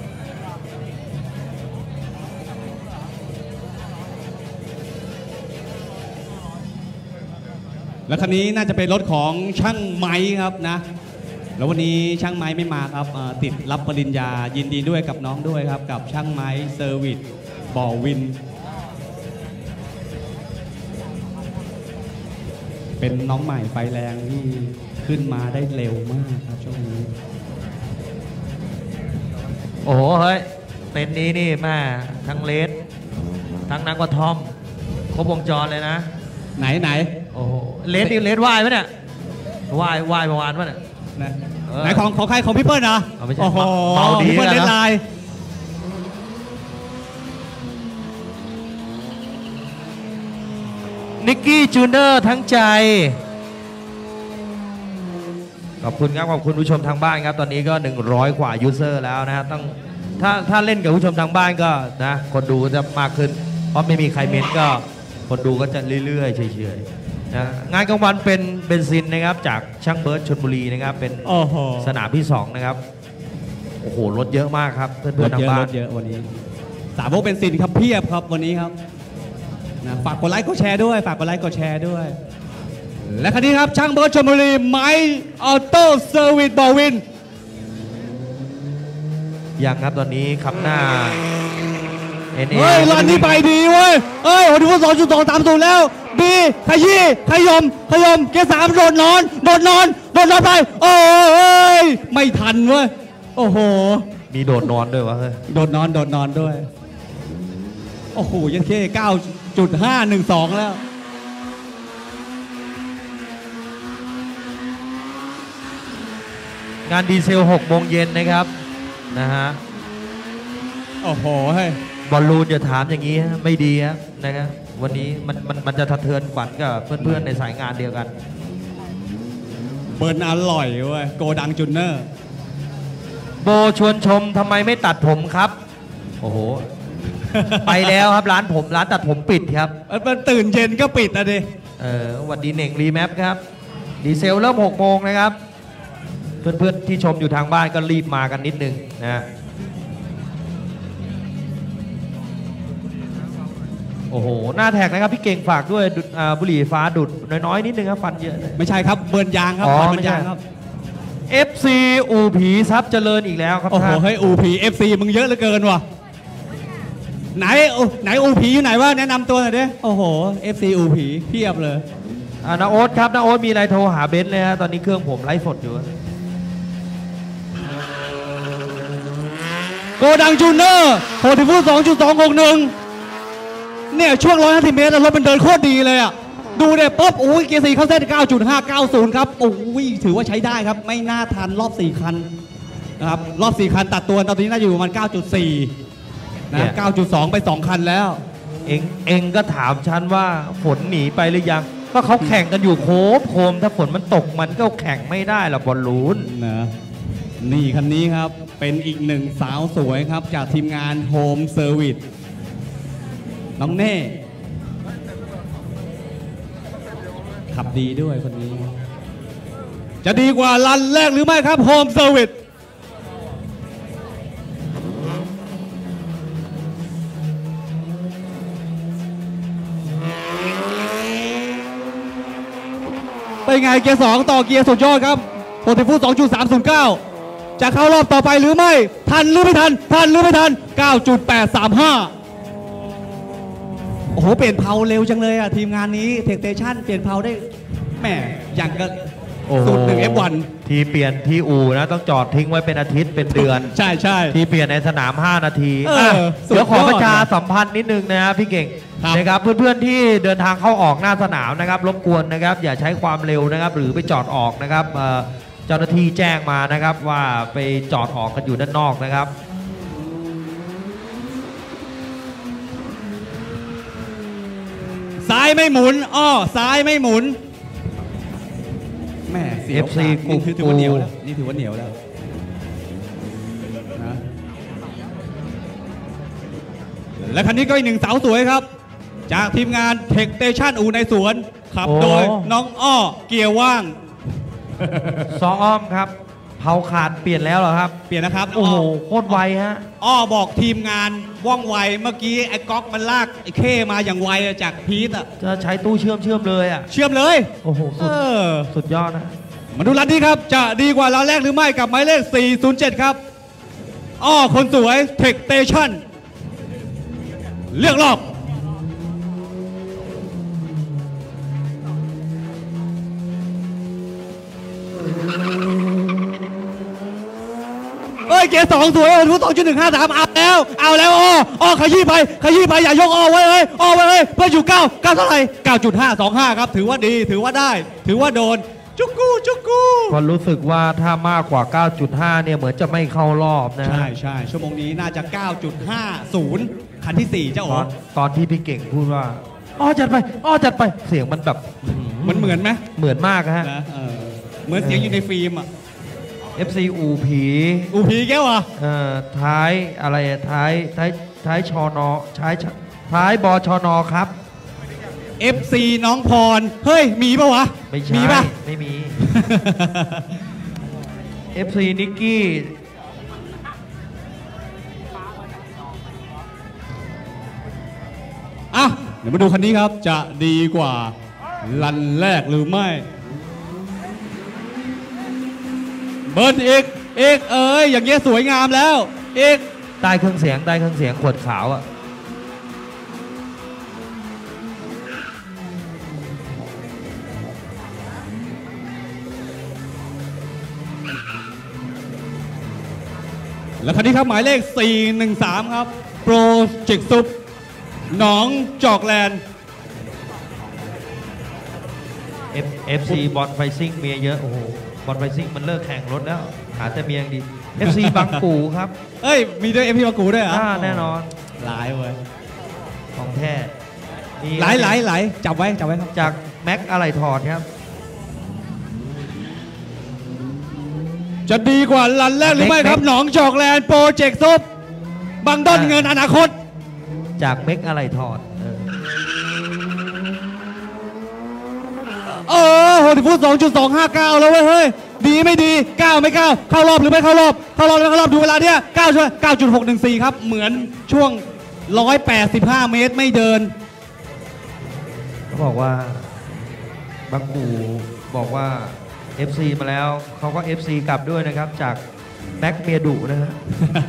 แล้วคันนี้น่าจะเป็นรถของช่างไม้ครับนะแล้ววันนี้ช่างไม้ไม่มาครับเอ่อติดรับปริญญายินดีด้วยกับน้องด้วยครับกับช่างไม้เซอร์วิสบ่อวิน เป็นน้องใหม่ไฟแรงที่ขึ้นมาได้เร็วมากครับช่วงนี้โอ้โหเฮ้ยเต็นท์นี้นี่แม่ทั้งเลสทั้งนักกระท่อมครบวงจรเลยนะไหนไหนโอ้โหเลสนี่เลสวายไหมเนี่ยวายวายเมื่อวานป่ะเนี่ยนะเออไหนของของใครของพี่เปิ้ลนะเอาไม่ใช่โอ้โหเบาดีพี่เปิ้ลแล้วนะเล่นไลน์นิกกี้จูเนอร์ทั้งใจขอบคุณครับขอบคุณผู้ชมทางบ้านครับตอนนี้ก็หนึ่งร้อยกว่ายูเซอร์แล้วนะฮะต้องถ้าถ้าเล่นกับผู้ชมทางบ้านก็นะคนดูจะมากขึ้นเพราะไม่มีใครเม้นก็คนดูก็จะเรื่อยๆเฉยๆนะงานกลางวันเป็นเบนซินนะครับจากช่างเบิร์ดชลบุรีนะครับเป็นโอ้โหสนามที่สองนะครับโอ้โหรถเยอะมากครับเพื่รอนถๆทาเยงอะบ้าร นถเยอะวันนี้สาวกเป็นสินครับเพียบครับวันนี้ครับนะฝากกดไลค์กดแชร์ด้วยฝากกดไลค์กดแชร์ด้วย และคันนี้ครับช่างเบิร์ดชลบุรีไม้ออโต้เซอร์วิสบอวินยังครับตอนนี้ขับหน้า เอ็น เอเฮ้ยรันนี้ไปดีเว้ยเฮ้ยโอ้โหสองจุดสองตามสูตรแล้วดีขยี้ขยมขยมเกียร์สามโดดนอนโดดนอนโดดนอนไปโอ้ยไม่ทันเว้ยโอ้โหมีโดดนอนด้วยวะเฮ้ยโดดนอนโดดนอนด้วยโอ้โหยันเคเก้าจุดห้าหนึ่งสองแล้วงานดีเซลหกโมงเย็นนะครับนะฮะโอ้โหเฮ้ยบอลลูนอย่าถามอย่างนี้ฮะไม่ดีครับนะครับวันนี้มันมันมันจะสะเทือนขวัญกับเพื่อนๆในสายงานเดียวกันเบิร์นอร่อยเว้ยโกดังจุนเนอร์โบชวนชมทำไมไม่ตัดผมครับ โอ้โห ไปแล้วครับร้านผมร้านตัดผมปิดครับมันตื่นเย็นก็ปิดอ่ะดิเออสวัสดีเหน่งรีแมปครับ ดีเซลเริ่มหกโมงนะครับ เพื่อนๆที่ชมอยู่ทางบ้านก็รีบมากันนิดนึงนะโอ้โห หน้าแท็กนะครับ พี่เก่งฝากด้วยดูดอ่าบุหรี่ไฟฟ้าดูดน้อยๆนิดนึงครับฟันเยอะเลยไม่ใช่ครับเบิร์นยางครับอ๋อเบิไม่ร์นใช่ยางครับเอฟ ซี อู่ผีทรัพย์เจริญอีกแล้วครับโอ้โหท่านเฮ้ยอูผีเอฟซีมึงเยอะเหลือเกินว่ะไหนอูไหนอูผีอยู่ไหนวะแนะนำตัวหน่อยดิโอ้โหเอฟซีอูผีเพียบเลยอ่านาโอ๊ตครับนาโอ๊ตมีอะไรโทรหาเบนซ์เลยฮะตอนนี้เครื่องผมไลฟ์สดอยู่โกดังจูเนอร์โหดิฟูสองจุดสองหกหนึ่งเนี่ยช่วงร้อยห้าสิบเมตรรถมันเดินโคตรดีเลยอ่ะดูเนี่ยปุ๊บโอ้ยเกียร์สี่เข้าเส้น เก้าจุดห้าเก้าศูนย์ ครับโอ้ยถือว่าใช้ได้ครับไม่น่าทันรอบสี่คันนะครับรอบสี่คันตัดตัวตอนนี้น่าจะอยู่ประมาณ เก้าจุดสี่ นะ เก้าจุดสอง ไปสองคันแล้วเองเองก็ถามฉันว่าฝนหนีไปหรือยังก็เขาแข่งกันอยู่โคบโคมถ้าฝนมันตกมันก็แข่งไม่ได้หรอกบอลลูนนะนี่คันนี้ครับเป็นอีกหนึ่งสาวสวยครับจากทีมงานโฮมเซอร์วิสน้องเน่ขับดีด้วยคนนี้จะดีกว่ารันแรกหรือไม่ครับโฮมเซอร์วิสเป็นไงเกียร์สองต่อเกียร์สุดยอดครับโปรติฟูส สองจุดสามศูนย์เก้า จะเข้ารอบต่อไปหรือไม่ ทันหรือไม่ทัน ทันหรือไม่ทัน เก้าจุดแปดสามห้า โอ้โห เปลี่ยนเพาเร็วจังเลยอ่ะ ทีมงานนี้เทคเตชันเปลี่ยนเพาได้แหมอย่างก็โอ้โหสูตรหนึ่ง เอฟ วันทีเปลี่ยนที่อู่นะต้องจอดทิ้งไว้เป็นอาทิตย์เป็นเดือนใช่ใช่ที่เปลี่ยนในสนาม ห้า นาทีเอออ่ะสุดยอดเดี๋ยวขอประชาสัมพันธ์นิดนึงนะฮะพี่เก่งครับนะครับเพื่อนๆที่เดินทางเข้าออกหน้าสนามนะครับรบกวนนะครับอย่าใช้ความเร็วนะครับหรือไปจอดออกนะครับเอ่อเจ้าหน้าที่แจ้งมานะครับว่าไปจอดออกกันอยู่ด้านนอกนะครับซ้ายไม่หมุน อ้อ ซ้ายไม่หมุนแม่เสียวเอฟ ซีขาดกลุ่นี่มถือว่าเหนียวแล้ว นี่ถือว่าเหนียวแล้วนะและคันนี้ก็อีกหนึ่งสาวสวยครับ จากทีมงานเทคเตชันอูในสวน ขับโอ้โดยน้องอ้อเกียร์ว่างซออ้อมครับเผาขาดเปลี่ยนแล้วเหรอครับเปลี่ยนนะครับโอ้โหอ้โคตรไวฮะอ้อบอกทีมงานว่องไวเมื่อกี้ไอ้ก๊อกมันลากไอ้เข้มาอย่างไวอะจากพีทอะจะใช้ตู้เชื่อมเชื่อมเลยอ่ะเชื่อมเลยโอ้โหเอสุดอสุดยอดนะมาดูรันนี้ครับ จะดีกว่ารันแรกหรือไม่กับหมายเลข สี่ศูนย์เจ็ด ครับ อ้อ คนสวยเทคเตชันเลือกรอบ เอ้ย เกียร์สองสวยโอ้ทุกสองจุดหนึ่งห้าสามเอาแล้ว เอาแล้วอ้ออ้อขยี้ไปขยี้ไป อย่ายกอ้อไว้เลยอ้อไว้เลยเพื่ออยู่เก้าเก้าเท่าไหร่เก้าจุดห้าสองห้าครับ ถือว่าดีถือว่าได้ ถือว่าโดน จุกกูจุกกูพอรู้สึกว่าถ้ามากกว่า เก้าจุดห้า เนี่ยเหมือนจะไม่เข้ารอบนะใช่ใช่ชั่วโมงนี้น่าจะ เก้าจุดห้าศูนย์ คันที่ สี่ เจ้าตอ๋ออนตอนที่พี่เก่งพูดว่าอ้อจัดไปอ้อจัดไปเสียงมันแบบมันเหมือนไหมเหมือนมากฮะนะเออเหมือนเสียงอยู่ในฟิล์มอ่ะเอฟ ซี อูผีอูพีแก้วอ่ะเอ่อท้ายอะไรอะท้ายท้ายท้ายชอนอท้ายท้ายบชนครับเอฟ ซี น้องพร เฮ้ย มีปะวะไม่ใช่มีปะไม่มี เอฟ ซี นิกกี้อ่ะ เดี๋ยวมาดูคันนี้ครับ จะดีกว่าลันแรกหรือไม่ เบิร์นอีกอีกเอ้ย อย่างเงี้ยสวยงามแล้วอีกใต้เครื่องเสียงใต้เครื่องเสียงขวดขาวอ่ะแล้วคันนี้ครับหมายเลข สี่หนึ่งสาม ครับ โปรเจกต์ซุปหนองจอกแลนด์ F เอฟ ซี บอลไฟซิ่งเมียเยอะ โอ้โห บอลไฟซิ่งมันเลิกแข่งรถแล้ว หาแต่เมียอย่างดี เอฟ ซี บางปูครับเอ้ย มีด้วยเอฟพีมากูด้วยเหรออ่าแน่นอนหลายเว้ยของแท้มีหลายหลายหลายจับไว้จับไว้ครับจากแม็กอะไรถอดครับจะดีกว่าลันแรกหรือไม่ครับ หนองจอกแลนด์โปรเจกต์ซุปบังดอนเงินอนาคตจากเม็กอะไรถอดเออเออโหดิฟูสองจุดสองห้าเก้าแล้วเว้ยเฮ้ย ดีไม่ดีเก้าไม่เก้าเข้ารอบหรือไม่เข้ารอบ เข้ารอบหรือไม่เข้ารอบดูเวลาเนี้ยเก้าช่วยเก้าจุดหกหนึ่งสี่ครับ เหมือนช่วงหนึ่งร้อยแปดสิบห้าเมตรไม่เดินเขาบอกว่าบางปูบอกว่า เอฟ ซี มาแล้วเขาก็ เอฟ ซี กลับด้วยนะครับ จากแม็กเมียดุนะฮะ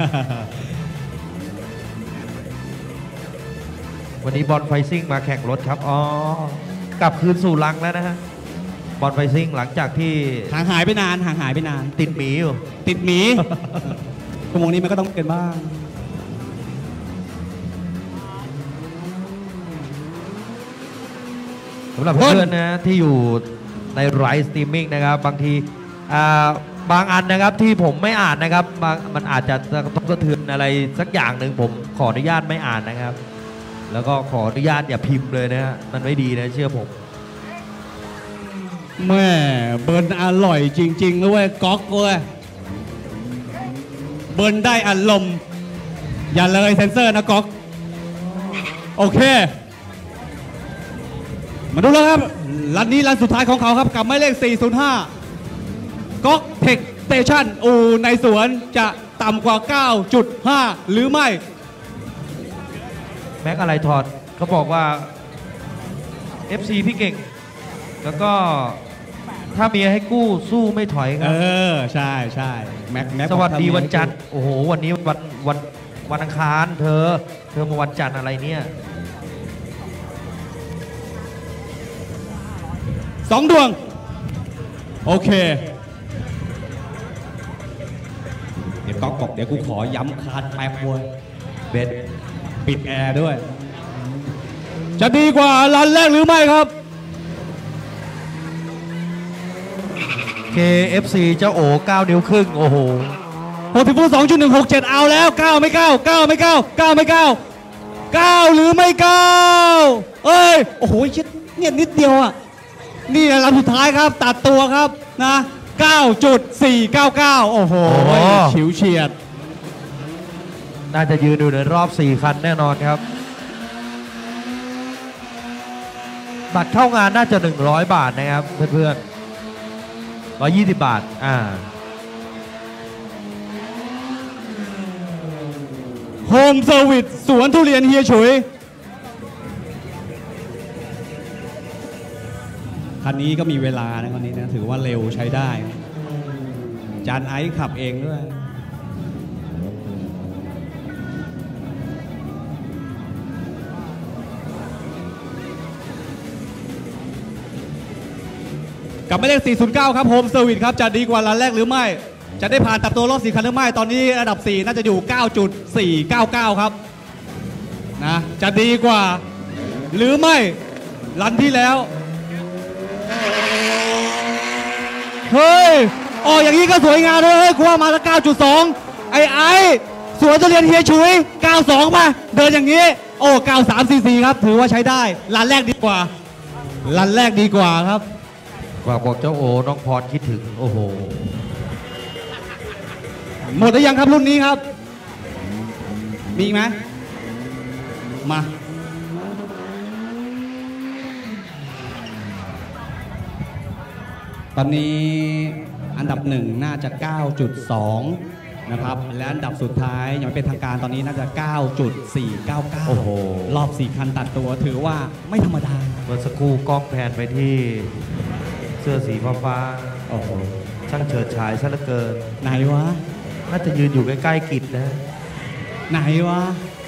วันนี้บอลไฟซิ่งมาแข่งรถครับ อ๋อ กลับคืนสู่ลังแล้วนะฮะ บอลไฟซิ่งหลังจากที่ห่างหายไปนานห่างหายไปนานติดหมีอยู่ติดหมี ชั่วโมงนี้มันก็ต้องเป็นบ้างสำหรับเพื่อนๆนะที่อยู่ในไลฟ์สตรีมมิ่งนะครับ บางทีอ่าบางอันนะครับที่ผมไม่อ่านนะครับบางมันอาจจะต้องสะเทือนอะไรสักอย่างหนึ่งผมขออนุญาตไม่อ่านนะครับ แล้วก็ขออนุญาตอย่าพิมพ์เลยนะฮะมันไม่ดีนะเชื่อผมแม่เบิร์นอร่อยจริงๆเลยก๊อกเว้ยเบิร์นได้อารมณ์อย่าเลยเซนเซอร์นะก๊อกโอเค มาดูแล้วครับรันนี้รันสุดท้ายของเขาครับกับหมายเลข สี่ศูนย์ห้าก๊อกเทคสเตชันอูในสวนจะต่ำกว่า เก้าจุดห้า หรือไม่แม็กอะไรถอดเขาบอกว่า เอฟ ซี พี่เก่ง แล้วก็ถ้าเมียให้กู้สู้ไม่ถอยคเอรับอ ใช่ใช่แม็กแม็กสวัสดีวันจันทร์โอ้โหวันนี้วันวันวันอังคารเธอ เธอมาวันจันทร์อะไรเนี่ยสองดวง โอเค เดี๋ยวก๊อกบอกเดี๋ยวกูขอย้ำคาดแป๊บเว้ยเบสปิดแอร์ด้วย จะดีกว่ารันแรกหรือไม่ครับเค เอฟ ซี เจ้าโอ๋เก้านิ้วครึ่งโอ้โหหกสิบฟุตสองจุดหนึ่งหกเจ็ดเอาแล้วเก้าไม่เก้าเก้าไม่เก้าเก้าไม่เก้าเก้าหรือไม่เก้าเอ้ยโอ้โหชิดเนี่ยนิดเดียวอ่ะนี่ลำสุดท้ายครับตัดตัวครับนะ เก้าจุดสี่เก้าเก้า โอ้โหโอ้โหฉิวเฉียดน่าจะยืนอยู่ในรอบสี่คันแน่นอนครับ บัตรเข้างานน่าจะหนึ่งร้อยบาทนะครับเพื่อนๆหนึ่งร้อยยี่สิบบาทอ่าโฮมเซอร์วิสสวนทุเรียนเฮียฉุยคันนี้ก็มีเวลานะคันนี้นะถือว่าเร็วใช้ได้ จานไอซ์ขับเองด้วยกลับไม่เลขสี่ศูนย์เก้าครับโฮมเซอร์วิสครับจะดีกว่ารันแรกหรือไม่จะได้ผ่านตัดตัวรอบสี่คันหรือไม่ตอนนี้ระดับสี่น่าจะอยู่ เก้าจุดสี่เก้าเก้า ครับนะจะดีกว่าหรือไม่รันที่แล้วเฮ้ยออกอย่างนี้ก็สวยงามเลยเฮ้ยกูว่ามาละ เก้าจุดสอง ไอ้ไอ้สวนทุเรียนเฮียฉุย เก้าสอง มาเดินอย่างนี้โอ้ เก้าสามสี่สี่ ครับถือว่าใช้ได้รันแรกดีกว่ารันแรกดีกว่าครับฝากบอกเจ้าโอน้องพรคิดถึงโอ้โหหมดหรือยังครับรุ่นนี้ครับ มีอีกไหมมาตอนนี้อันดับหนึ่งน่าจะ เก้าจุดสอง นะครับและอันดับสุดท้ายยังไม่เป็นทางการตอนนี้น่าจะ เก้าจุดสี่เก้าเก้าโอ้โหรอบสี่คันตัดตัวถือว่าไม่ธรรมดาเมื่อสักครู่กล้องแพนไปที่เสื้อสีฟ้าโอ้โหๆช่างเฉิดฉายซะเหลือเกินไหนวะน่าจะยืนอยู่ใกล้ๆกิจนะไหนวะ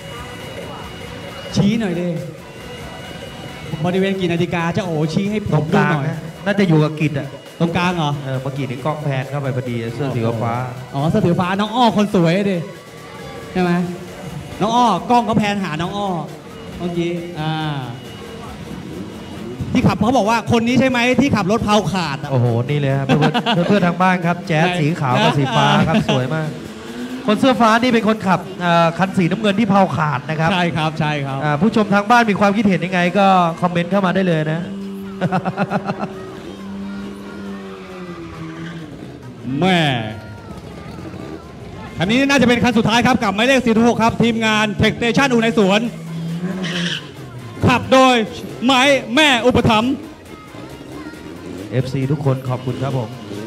ชี้หน่อยดิบริเวณกี่นาฬิกาเจะโอ้ชี้ให้ผตรมงกดูลางหน่อยนะน่าจะอยู่กับกิจอ่ะตรงกลางเหรอเออเมื่อกี้นี่กล้องแพนเข้าไปพอดีเสื้อสีฟ้าอ๋อเสื้อสีฟ้าน้องอ้อคนสวยดิใช่ไหมน้องอ้อกล้องเขาแพนหาน้องอ้อเมื่อกี้อ่าที่ขับเขาบอกว่าคนนี้ใช่ไหมที่ขับรถเพาขาดอะโอ้โหนี่เลยครับเพื่อนๆเพื่อนๆทางบ้านครับแจ๊สไหนสีขาวกับสีฟ้าครับสวยมาก คนเสื้อฟ้านี่เป็นคนขับเอ่อคันสีน้ำเงินที่เพาขาดนะครับใช่ครับใช่ครับอ่าผู้ชมทางบ้านมีความคิดเห็นยังไงก็คอมเมนต์เข้ามาได้เลยนะแม่คันนี้น่าจะเป็นคันสุดท้ายครับกับหมายเลขสี่หกครับทีมงานเทคสเตชันอูในสวนขับโดยหมายแม่อุปถัมภ์เอฟ ซี ทุกคนขอบคุณครับผม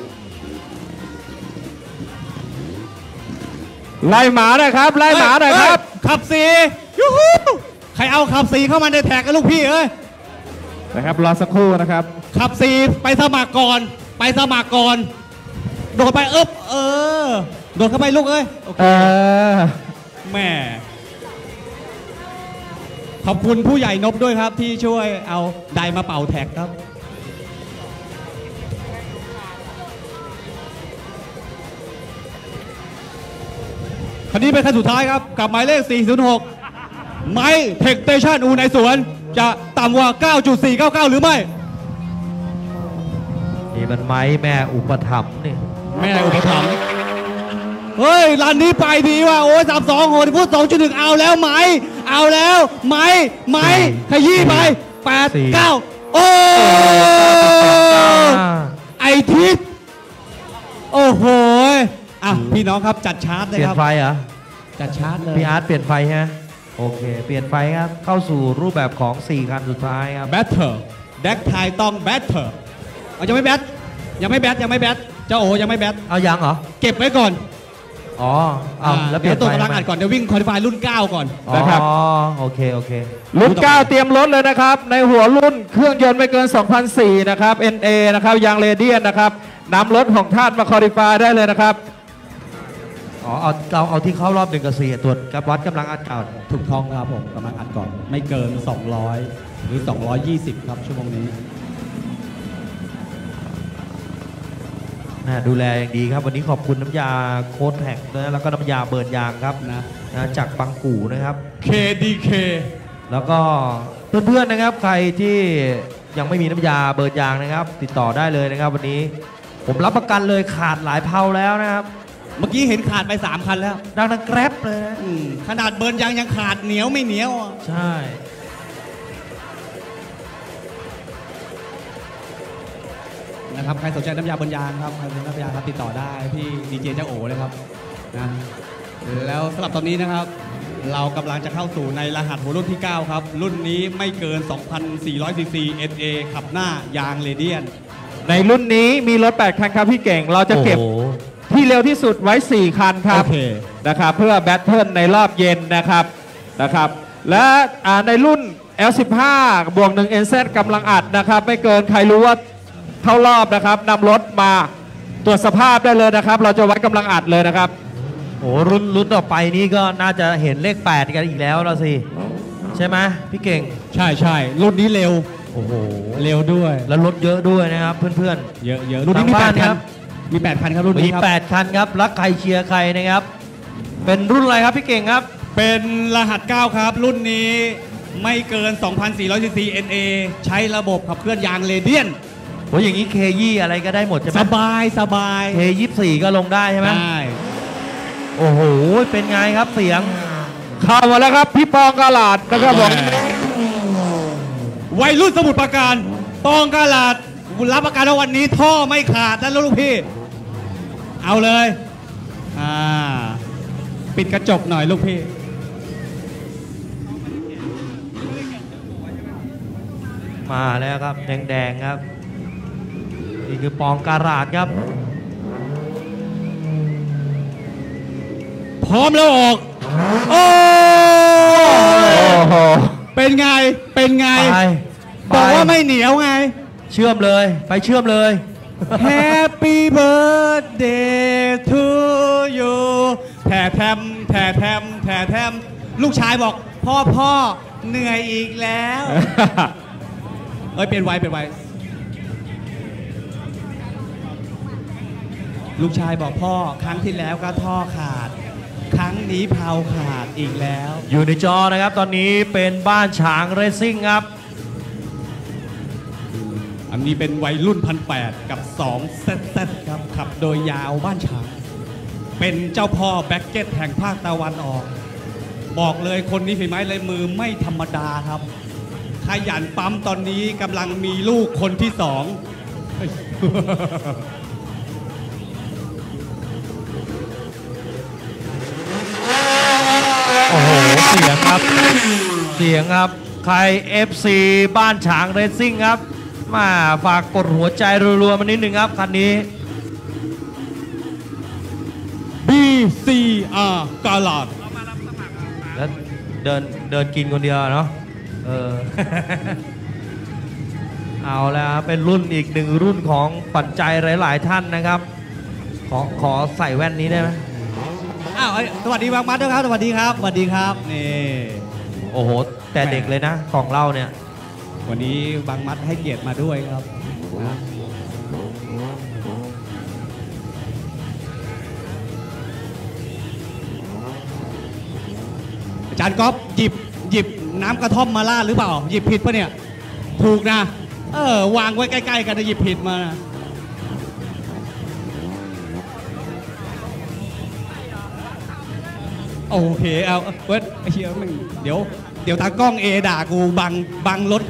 ไล่หมาหน่อยครับไล่หมาหน่อยครับเฮ้ยขับสียูฮูใครเอาขับสีเข้ามาในแท็กกันลูกพี่เอ้ยนะครับรอสักครู่นะครับขับสีไปสมัครก่อนไปสมัครก่อนโดดไปเอ๊บเออโดดเข้าไปลูกเอ้ยโอเคเออแม่ขอบคุณผู้ใหญ่นบด้วยครับที่ช่วยเอาไดมาเป่าแท็กครับคันนี้เป็นคันสุดท้ายครับกับหมายเลขสี่ศูนย์หกไม้เทคสเตชันอูในสวนจะต่ำกว่า เก้าจุดสี่เก้าเก้า หรือไม่นี่มันไม้แม่อุปถัมภ์นี่แม่อุปถัมภ์เฮ้ยรันนี้ไปดีว่ะโอ้ยสามสองโหดพูดสองจุดหนึ่งเอาแล้วไหมเอาแล้วไหมไหมขยี้ไปแปดเก้าโอ้ไอทิศโอ้โหอ่ะพี่น้องครับจัดชาร์จเปเลยลี่ยคน รับไฟเหรอจัดชาร์จเลยพี่อาร์ตเปลี่ยนไฟฮะโอเค เปลี่ยนไฟครับเข้าสู่รูปแบบของสี่คันสุดท้ายครับแบทเทอร์แดกไทยต้องแบทเทอร์เอายังไม่แบทยังไม่แบทยังไม่แบทเจ้าโอยังไม่แบตเอายังเหรอเก็บไว้ก่อนอ๋อเอาแล้วเปลี่เดี๋ยยนวตัวกำลังไปอัดก่อนเดี๋ยววิ่งคอลี่ฟายรุ่นเก้าก่อนอ๋อนะครับโอเคโอเครุ่นเก้าเตรียมรถเลยนะครับ ในหัวรุ่นเครื่องยนต์ไม่เกิน สองพันสี่ร้อย นะครับ เอ็น เอ นะครับยางเรเดียนนะครับนำรถของท่านมาคอลี่ฟายได้เลยนะครับอ๋อเอาเอาเอาที่เข้ารอบหนึ่งกับสี่ตรวจกับวัดกำลังอัดเก่าถูกต้องครับผมกำลังอัดก่อนไม่เกิน สองร้อย หรือ สองร้อยยี่สิบ ครับชั่วโมงนี้นะดูแลอย่างดีครับวันนี้ขอบคุณน้ำยาโค้ดแท็กนะแล้วก็น้ำยาเบิร์นยางครับนะนะจากบางกู่นะครับเค ดี เคแล้วก็เพื่อนๆนะครับใครที่ยังไม่มีน้ำยาเบิร์นยางนะครับ ติดต่อได้เลยนะครับ วันนี้ผมรับประกันเลยขาดหลายเพาแล้วนะครับเมื่อกี้เห็นขาดไป สาม คันแล้วดังนั้นแกร็บเลยนะอืมขนาดเบิร์นยางยังขาดเหนียวไม่เหนียวอ่ะใช่นะครับใครสนใจน้ำยาเบิร์นยางครับใครสนใจน้ำยาครับติดต่อได้ที่ดีเจเจ้าโอเลยครับนะแล้วสำหรับตอนนี้นะครับ เรากำลังจะเข้าสู่ในรหัสหัวรุ่นที่ เก้า ครับ รุ่นนี้ไม่เกิน สองพันสี่ร้อย ซี ซี เอ็น เอ ขับหน้ายางเรเดียนในรุ่นนี้มีรถแปดคันครับพี่เก่งเราจะเก็บโอ้โหที่เร็วที่สุดไว้ สี่ คันครับโอเคนะครับเพื่อแบทเทิลในรอบเย็นนะครับนะครับและอ่าในรุ่น แอล สิบห้า บวกหนึ่ง เอ็น แซด กำลังอัดนะครับไม่เกินใครรู้ว่าเข้ารอบนะครับนำรถมาตรวจสภาพได้เลยนะครับ เราจะวัดกำลังอัดเลยนะครับโอ้รุ่นรุ่นต่อไปนี้ก็น่าจะเห็นเลขแปดกันอีกแล้วละสิใช่ไหมพี่เก่งใช่ใช่รุ่นนี้เร็วโอ้โหเร็วด้วยแล้วรถเยอะด้วยนะครับเพื่อนเยอะเยอะรุ่นนี้มีทางแปบ้านดคัครันบมีแปดคันครับรุ่นๆมีนี้ครับแปดคันครับรักใครเชียร์ใครนะครับ เป็นรุ่นอะไรครับพี่เก่งครับเป็นรหัส เก้า ครับ รุ่นนี้ไม่เกิน สองพันสี่ร้อย ซี ซี เอ็น เอ ใช้ระบบขับเคลื่อนยางเรเดียนโอ้อย่างนี้เคยี่อะไรก็ได้หมดใช่ไหมสบายสบายเคยี่สี่ก็ลงได้ใช่ไหมได้โอ้โหเป็นไงครับเสียงเข้ามาแล้วครับพี่ปองกาลาดนะครับผมวัยรุ่นสมุทรปราการปองกาลาดรับประกันว่าวันนี้ท่อไม่ขาดนะลูกพี่ เอาเลยอ่าปิดกระจกหน่อยลูกพี่มาแล้วครับแดงๆครับนี่คือปองการาดครับพร้อมแล้วออก โอ้โอ้โหเป็นไง เป็นไงไปบอกว่าไม่เหนียวไงเชื่อมเลยไปเชื่อมเลย Happy birthday to you แผ่แพมแผ่แพมแผ่แพมลูกชายบอก พ่อพ่อเหนื่อยอีกแล้ว เอ้ย เปลี่ยนไวเปลี่ยนไวลูกชายบอกพ่อครั้งที่แล้วก็ท่อขาด ครั้งนี้เพลาขาดอีกแล้วอยู่ในจอนะครับตอนนี้เป็นบ้านฉางเรซซิ่งครับอันนี้เป็นวัยรุ่นพันแปดกับสองเซตเซตครับ ขับโดยยาวบ้านฉาง เป็นเจ้าพ่อแบ็กเก็ตแห่งภาคตะวันออก บอกเลยคนนี้ฝีไม้ลายมือไม่ธรรมดาครับ ขยันปั๊มตอนนี้กำลังมีลูกคนที่สองเฮ้ยโอ้โหเสียงครับ เสียงครับใคร เอฟ ซี บ้านฉางเรซซิ่งครับมาฝากกดหัวใจรัวๆมานิดหนึ่งครับคันนี้บี ซี อาร์ กาลาดแล้วเดินเดินกินคนเดียวเนาะเออ เอาแล้วครับเป็นรุ่นอีกหนึ่งรุ่นของปัจจัยหลาย ๆ ท่านนะครับ ขอขอใส่แว่นนี้ได้ไหมอ้าวเอ้ยสวัสดีบางมัดด้วยครับ สวัสดีครับ สวัสดีครับ นี่โอ้โห แต่เด็กเลยนะของเราเนี่ยวันนี้บางมัดให้เกียรติมาด้วยครับนะอาจารย์ก๊อฟหยิบหยิบน้ำกระท่อมมาลาดหรือเปล่า หยิบผิดปะเนี่ย ถูกนะ เออ วางไว้ใกล้ๆกันนะหยิบผิดมานะโอเค เอาเว้ยไอ้เชี่ยมันเดี๋ยว เดี๋ยวตากล้องเอด่ากูบังบังรถเขา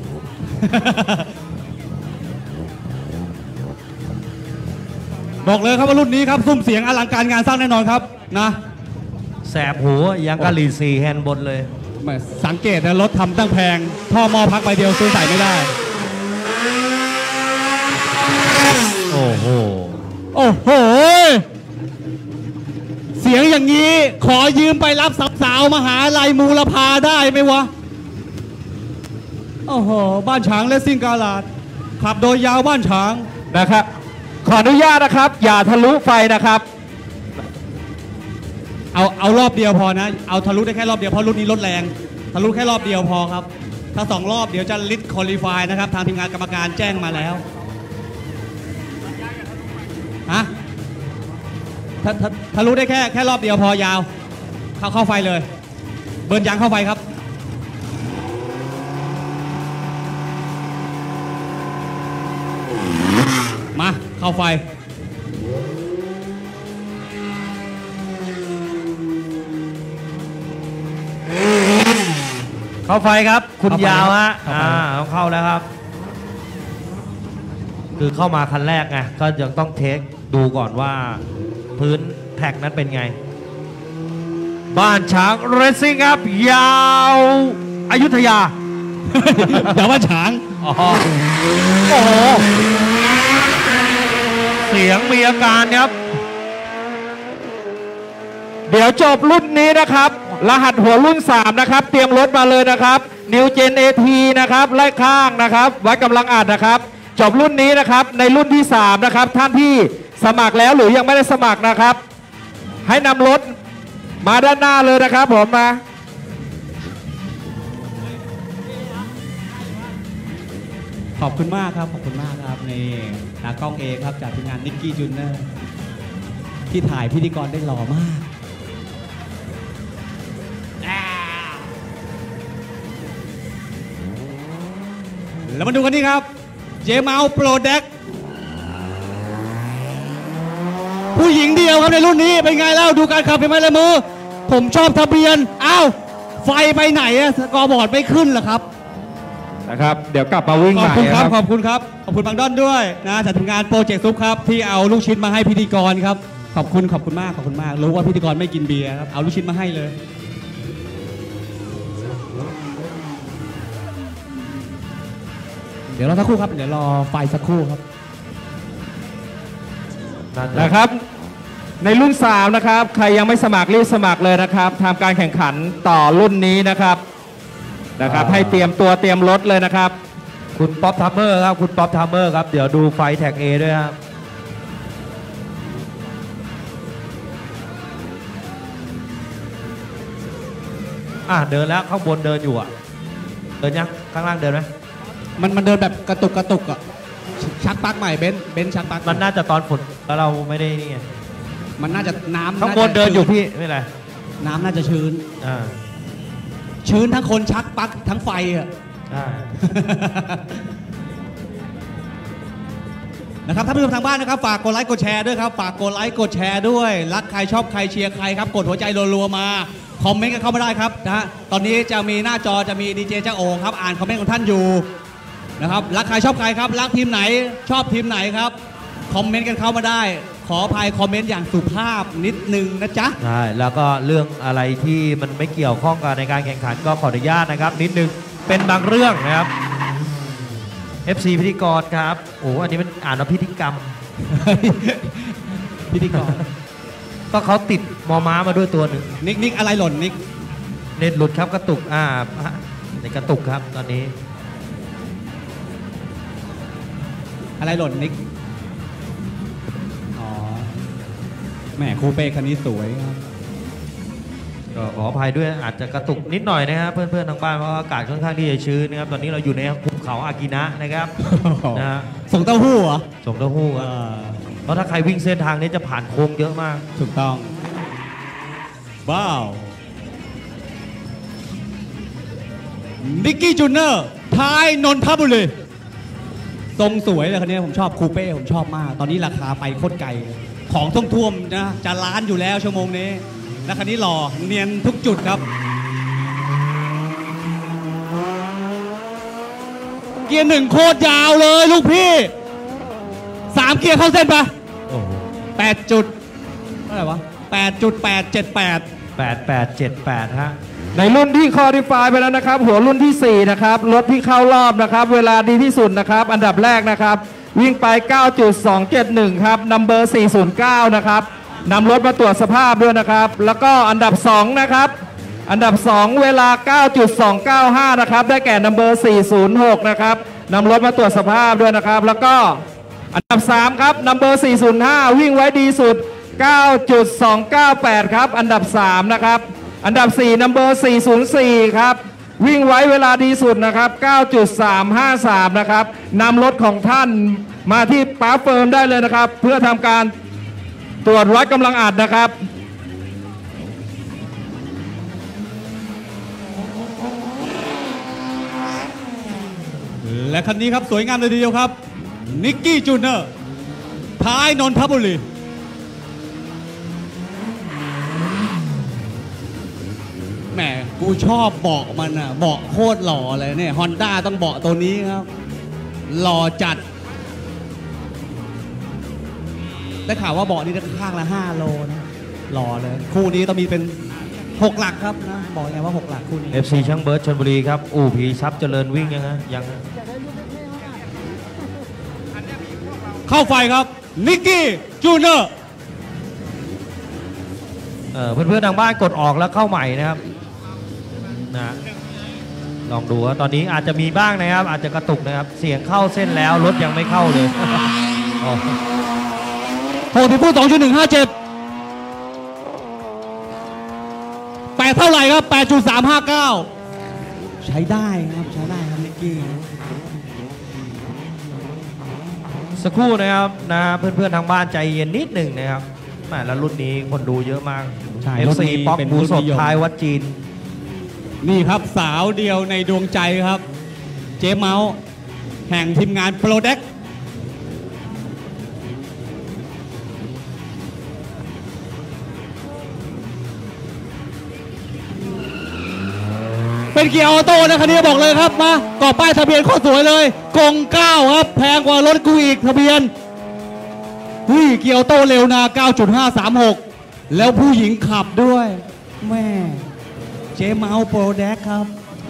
บอกเลยครับว่ารุ่นนี้ครับซุ้มเสียงอลังการงานสร้างแน่นอนครับนะแสบหูยังกะหรี่สี่แฮนด์บนเลยแหม่สังเกตนะรถทำตั้งแพง ท่อมอพักไปเดียวซื้อใส่ไม่ได้โอ้โหโอ้โหเสียงอย่างนี้ขอยืมไปรับสาวๆมหาลัยมูลพาได้ไหมวะโอ้โหบ้านฉางเลสซิ่งกาลาดขับโดยยาวบ้านฉางนะครับขออนุญาตนะครับอย่าทะลุไฟนะครับเอาเอารอบเดียวพอนะเอาทะลุได้แค่รอบเดียวเพราะรุ่นนี้รถแรงทะลุแค่รอบเดียวพอครับถ้าสองรอบเดี๋ยวจะลิสต์คอลี่ฟายนะครับทางทีมงานกรรมการแจ้งมาแล้วฮะทะทะทะลุได้แค่แค่รอบเดียวพอยาวเข้าเข้าไฟเลยเบิร์นยางเข้าไฟครับมาเข้าไฟเข้าไฟครับคุณเข้าไฟยาวฮะเข้าไฟอ่าต้องเข้าแล้วครับ คือเข้ามาคันแรกไงก็ยังต้องเทคดูก่อนว่าพื้นแท็กนั้นเป็นไง บ้านช้างเรซซิ่งครับ ยาวอยุธยาอย่าว่าฉางอ๋อโอ้โหเสียงมีอาการครับเดี๋ยวจบรุ่นนี้นะครับรหัสหัวรุ่นสามนะครับเตรียมรถมาเลยนะครับนิวเจนเอทีนะครับไล่ข้างนะครับวัดกำลังอัดนะครับจบรุ่นนี้นะครับในรุ่นที่สามนะครับท่านที่สมัครแล้วหรือยังไม่ได้สมัครนะครับให้นำรถมาด้านหน้าเลยนะครับผมมาขอบคุณมากครับขอบคุณมากครับนี่ตากล้องเองครับจากทีมงานนิกกี้จูเนอร์ที่ถ่ายพิธีกรได้หล่อมากแล้วมาดูกันนี่ครับเจมาโปรเด็กผู้หญิงเดียวครับในรุ่นนี้เป็นไงแล้วดูการขับเป็นไม้ลายมือผมชอบทะเบียนอ้าวไฟไปไหนอะสกอร์บอร์ดไม่ขึ้นเหรอครับนะครับเดี๋ยวกลับมาวิ่งขใหอบม่คุณครับนะขอบคุณครับขอบคุณบางด้อนด้วยนะจากทีมงานโปรเจกต์ซุปครับที่เอาลูกชิ้นมาให้พิธีกรครับขอบคุณขอบคุณมากขอบคุณมากรู้ว่าพิธีกรไม่กินเบียร์ครับเอาลูกชิ้นมาให้เลยเดี๋ยวรอสักครู่ครับเดี๋ยวรอไฟสักครู่ครับนะครับในรุ่นสามนะครับใครยังไม่สมัครรีบสมัครเลยนะครับทำการแข่งขันต่อรุ่นนี้นะครับนะครับให้เตรียมตัวเตรียมรถเลยนะครับคุณป๊อปทัมเมอร์ครับคุณป๊อปทัมเมอร์ครับเดี๋ยวดูไฟแท็ก A ด้วยครับอ่ะเดินแล้วข้างบนเดินอยู่อ่ะเดินยังข้างล่างเดินไหมมันมันเดินแบบกระตุกกระตุกอ่ะชักปลั๊กใหม่เบนซ์เบนซ์ชักปลั๊กมันน่าจะตอนฝนแล้วเราไม่ได้นี่ไงมันน่าจะน้ำข้างบนเดินอยู่พี่ไม่เป็นไรน้ำน่าจะชื้นอ่าชื้นทั้งคนชักปลั๊กทั้งไฟอ่ะอ่านะครับท่านผู้ชมทางบ้านนะครับฝากกดไลค์กดแชร์ด้วยครับฝากกดไลค์กดแชร์ด้วยรักใครชอบใครเชียร์ใครครับกดหัวใจรัวๆมาคอมเมนต์กันเข้ามาได้ครับนะฮะตอนนี้จะมีหน้าจอจะมีดีเจจ้าโอครับอ่านคอมเมนต์ของท่านอยู่นะครับรักใครชอบใครครับรักทีมไหนชอบทีมไหนครับคอมเมนต์กันเข้ามาได้ขออภัยคอมเมนต์อย่างสุภาพนิดนึงนะจ๊ะใช่แล้วก็เรื่องอะไรที่มันไม่เกี่ยวข้องกับในการแข่งขันก็ขออนุญาตนะครับนิดนึงเป็นบางเรื่องนะครับ เอฟ ซี พิธีกรครับโอ้อันนี้มันอ่านว่าพิธีกรรมพิธีกรก็เขาติดมอม้ามาด้วยตัวหนึ่งนิกนิกอะไรหล่นนิกเน็ตหลุดครับกระตุกอ่าในกระตุกครับตอนนี้อะไรหล่นนิกอ๋อแหมคูเป้คันนี้สวยครับก็ขออภัยด้วยอาจจะกระตุกนิดหน่อยนะครับเพื่อนๆทางบ้านเพราะอากาศค่อนข้างที่จะชื้นนะครับตอนนี้เราอยู่ในภูเขาอากินะนะครับนะฮะส่งเต้าหู้เหรอส่งเต้าหู้ครับอ่าเพราะถ้าใครวิ่งเส้นทางนี้จะผ่านโค้งเยอะมากถูกต้องว้าวนิกกี้จูเนอร์ท้ายนนทบุรีทรงสวยเลยคันนี้ผมชอบคูเป้ผมชอบมาก ตอนนี้ราคาไปโคตรไกลของท่วมๆนะจะล้านอยู่แล้วชั่วโมงนี้และคันนี้หล่อเนียนทุกจุดครับเกียร์หนึ่งโคตรยาวเลยลูกพี่สามเกียร์เข้าเส้นปะโอ้โหแปดจุดเท่าไหร่วะแปดจุดแปดเจ็ดแปดแปดแปดเจ็ดแปดฮะในรุ่นที่คอดิฟายไปแล้วนะครับหัวรุ่นที่สี่นะครับรถที่เข้ารอบนะครับเวลาดีที่สุดนะครับอันดับแรกนะครับวิ่งไป เก้าจุดสองเจ็ดหนึ่ง ครับนัมเบอร์สี่ศูนย์เก้านะครับนำรถมาตรวจสภาพด้วยนะครับแล้วก็อันดับสองนะครับอันดับสองเวลา เก้าจุดสองเก้าห้า นะครับได้แก่นัมเบอร์สี่ศูนย์หกนะครับนำรถมาตรวจสภาพด้วยนะครับแล้วก็อันดับสามครับนัมเบอร์สี่ศูนย์ห้าวิ่งไว้ดีสุด เก้าจุดสองเก้าแปด ครับอันดับสามนะครับอันดับสี่นัมเบอร์สี่ศูนย์สี่ครับวิ่งไว้เวลาดีสุดนะครับ เก้าจุดสามห้าสาม นะครับนำรถของท่านมาที่ป๊าเฟิร์มได้เลยนะครับเพื่อทำการตรวจวัดกำลังอัดนะครับและคันนี้ครับสวยงามเลยทีเดียวครับนิกกี้จูเนอร์ท้ายนนทบุรีแหมกูชอบเบาะมันอ่ะเบาะโคตรหล่อเลยเนี่ยฮอนด้าต้องเบาะตัวนี้ครับหล่อจัดได้ข่าวว่าเบาะนี้ข้างละห้าโลนะหล่อเลยคู่นี้ต้องมีเป็นหกหลักครับนะบอกไงว่าหกหลักคู่นี้เอฟ ซี ช่างเบิร์ดชลบุรีครับอู่ผีทรัพย์เจริญวิ่งยังฮะยังฮะเข้าไฟครับนิกกี้จูเนอร์เอ่อเพื่อนๆทางบ้านกดออกแล้วเข้าใหม่นะครับนะลองดูว่าตอนนี้อาจจะมีบ้างนะครับอาจจะกระตุกนะครับเสียงเข้าเส้นแล้วรถยังไม่เข้าเลย อ๋อโหที่พูดสองจุดหนึ่งห้าเจ็ดแปดเท่าไหร่ครับแปดจุดสามห้าเก้าใช้ได้ครับใช้ได้ครับนิกกี้สักครู่นะครับนะเพื่อนๆทางบ้านใจเย็นนิดหนึ่งนะครับแหมแล้วรุ่นนี้คนดูเยอะมาก เอฟ ซี ป๊อกหมูสดท้ายวัดจีนนี่ครับสาวเดียวในดวงใจครับเจ๊เมาส์แห่งทีมงานโปรเด็กเป็นเกียร์ออโต้นะคันนี้บอกเลยครับมาก่อป้ายทะเบียนโคตรสวยเลยกงเก้าครับแพงกว่ารถกูอีกทะเบียนเฮ้ยเกียร์ออโต้เร็วนะ เก้าจุดห้าสามหก แล้วผู้หญิงขับด้วยแม่เจ๊เมาโปรแดกครับ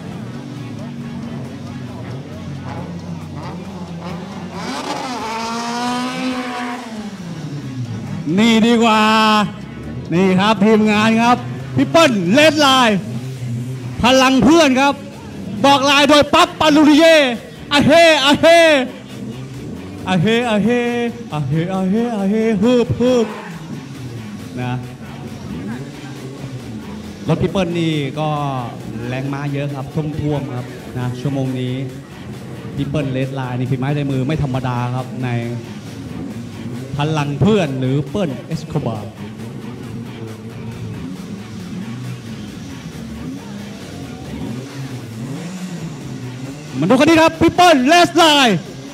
นี่ดีกว่านี่ครับทีมงานครับพี่เปิ้ลเลดไลน์พลังเพื่อนครับบอกลายโดยปั๊บปาลูริเย่อาเฮอาเฮอาเฮอาเฮอาเฮอาเฮอาเฮฮึบฮึบนะรถพี่เปิ้ลนี่ก็แรงม้าเยอะครับท่วมท่วมครับนะชั่วโมงนี้พี่เปิ้ลเลดไลน์นี่ฝีไม้ลายมือไม่ธรรมดาครับในพลังเพื่อนหรือเปิ้ลเอสโคบาร์มาดูกันนี้ครับพี่เปิ้ลเลดไลน์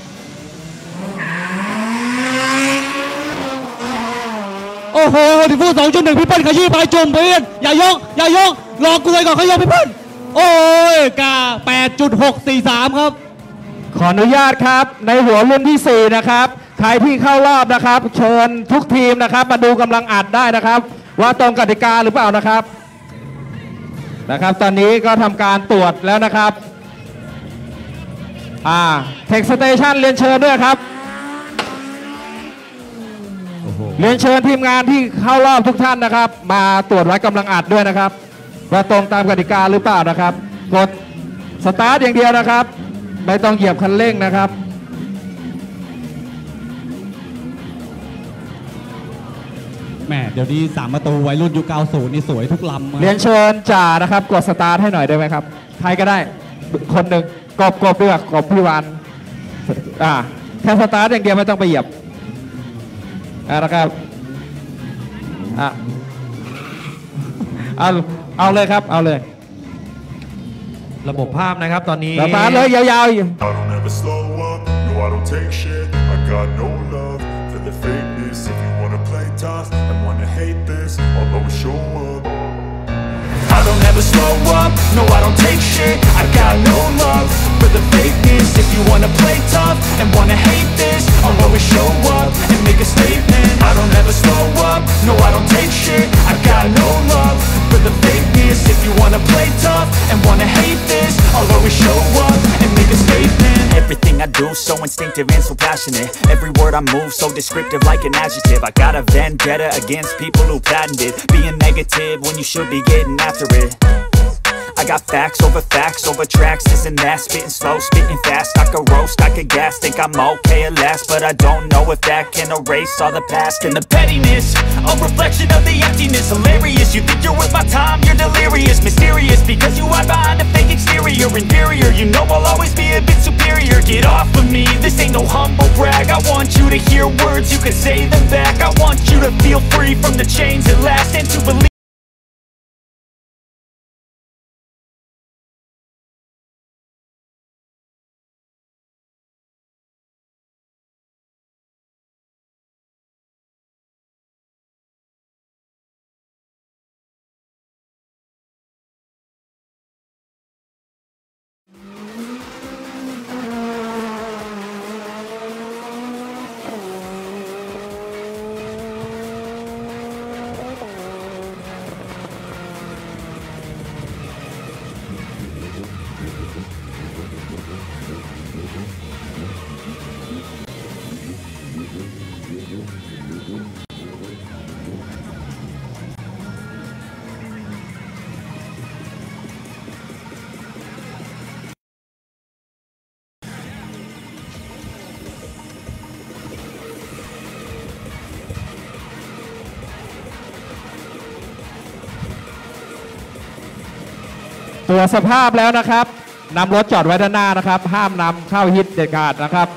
โอ้โหดิฟูสองจุดหนึ่งพี่เปิ้ลขยี้ไปจุ่มเพื่อนอย่ายกอย่ายกรอกล้วยก่อนขยับพี่เปิ้ลโอ้ยกา แปดจุดหกสี่สาม ครับขออนุญาตครับในหัวรุ่นที่สี่นะครับใครที่เข้ารอบนะครับเชิญทุกทีมนะครับมาดูกำลังอัดได้นะครับว่าตรงกติกาหรือเปล่านะครับนะครับตอนนี้ก็ทำการตรวจแล้วนะครับอ่าเทคสเตชันเรียนเชิญด้วยครับเรียนเชิญทีมงานที่เข้ารอบทุกท่านนะครับมาตรวจวัดกำลังอัดด้วยนะครับว่าตรงตามกติกาหรือเปล่านะครับกดสตาร์ทอย่างเดียวนะครับไม่ต้องเหยียบคันเร่งนะครับแหมเดี๋ยวนี้สามประตูวัยรุ่นยุคเก้าสิบนี่สวยทุกลำเรียนเชิญจ่านะครับกดสตาร์ทให้หน่อยได้ไหมครับใครก็ได้คนหนึ่งกบกบด้วยกบพี่วานอ่าแค่สตาร์ทอย่างเดียวไม่ต้องไปเหยียบอ่านะครับอ่ะเอาเอาเลยครับเอาเลยระบบภาพนะครับตอนนี้สตาร์ทเลยยาวๆ I don't ever slow up, no I don't take shit I got no love for the fakeness If you wanna play tough and wanna hate this I'll always show up and make a statement I don't ever slow up, no I don't take shit I got no love for the fakeness If you wanna play tough and wanna hate this I'll always show up and make a statement Everything I do, so instinctive and so passionate. Every word I move so descriptive like an adjective. I got a vendetta against people who patented being negative when you should be getting after it. I got facts over facts over tracks, this and that. Spitting slow, spitting fast, I could roast, I could gas. Think I'm okay at last, but I don't know if that can erase all the past. And the pettiness, a reflection of the emptiness. Hilarious, you think you're worth my time, you're delirious. Mysterious, because you hide behind a fake exterior. Inferior, you know I'll always be a bit superior. Get off of me, this ain't no humble brag. I want you to hear words, you can say them back. I want you to feel free from the chains at last, and to believe ตรวจสภาพแล้วนะครับนำรถจอดไว้ด้านหน้านะครับห้ามนำเข้าฮิตเด็ดขาดนะครับ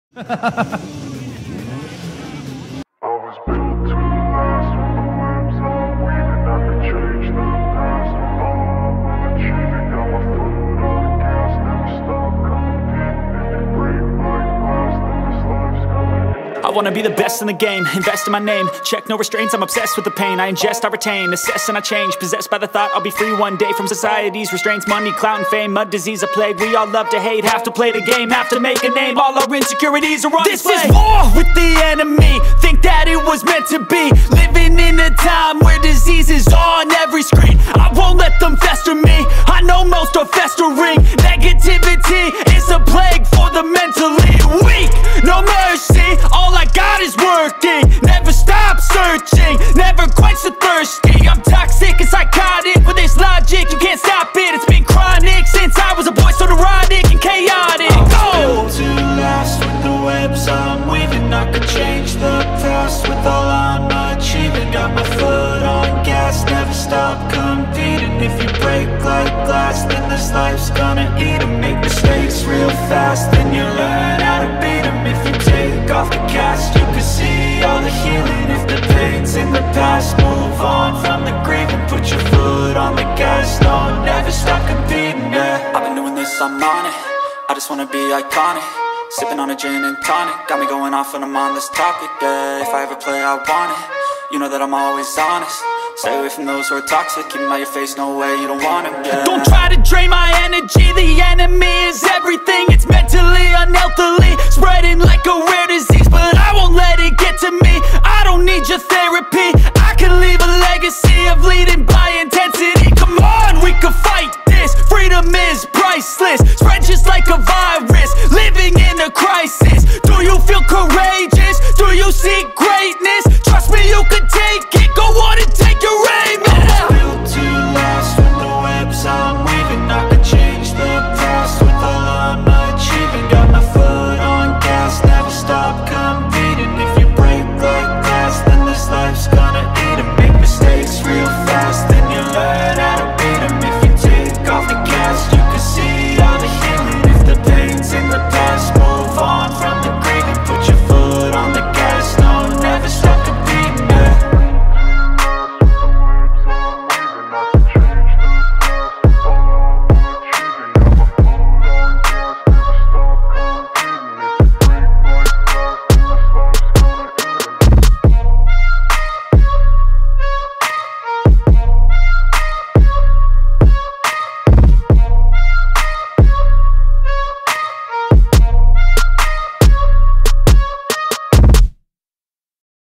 was built to last with the webs I'm weaving. I could change the past with all I'm achieving. Got my foot on the gas, never stop competing. If you break like glass, then this life's gonna end. I wanna be the best in the game, invest in my name. Check no restraints, I'm obsessed with the pain. I ingest, I retain, assess and I change. Possessed by the thought I'll be free one day from society's restraints. Money, clout and fame, mud, disease, a plague. We all love to hate, have to play the game, have to make a name. All our insecurities are on This display. is war with the enemy. Think that it was meant to be. Living in a time where disease is on every screen. I won't let them fester me. I know most are festering. Negativity is a plague for the mentally weak. No mercy, all I got is working. Never stop searching, never quench the thirsty. I'm toxic and psychotic with this logic. You can't stop it, it's been chronic since I was a boy, so neurotic and chaotic. Go! Built to last with the webs I'm weaving. I could change the past with all I'm achieving. Got my foot on gas, never stop competing. If you break like glass, then this life's gonna eat 'em. Make mistakes real fast, then you learn how to beat 'em. If you take off the cast, you can see all the healing. If the pain's in the past, move on from the grave and put your foot on the gas. No, never stop competing, yeah. I've been doing this, I'm on it. I just wanna be iconic. Sipping on a gin and tonic, got me going off when I'm on this topic, yeah. If I ever play, I want it. You know that I'm always honest. Stay away from those who are toxic. Keep them out your face, no way, you don't want them, yeah. Don't try to drain my energy. The enemy is everything. It's mentally, unhealthily spreading like a rare disease, but I won't let it get to me. I don't need your therapy. I can leave a legacy of leading by intensity. Come on, we can fight this. Freedom is priceless. Spread just like a virus.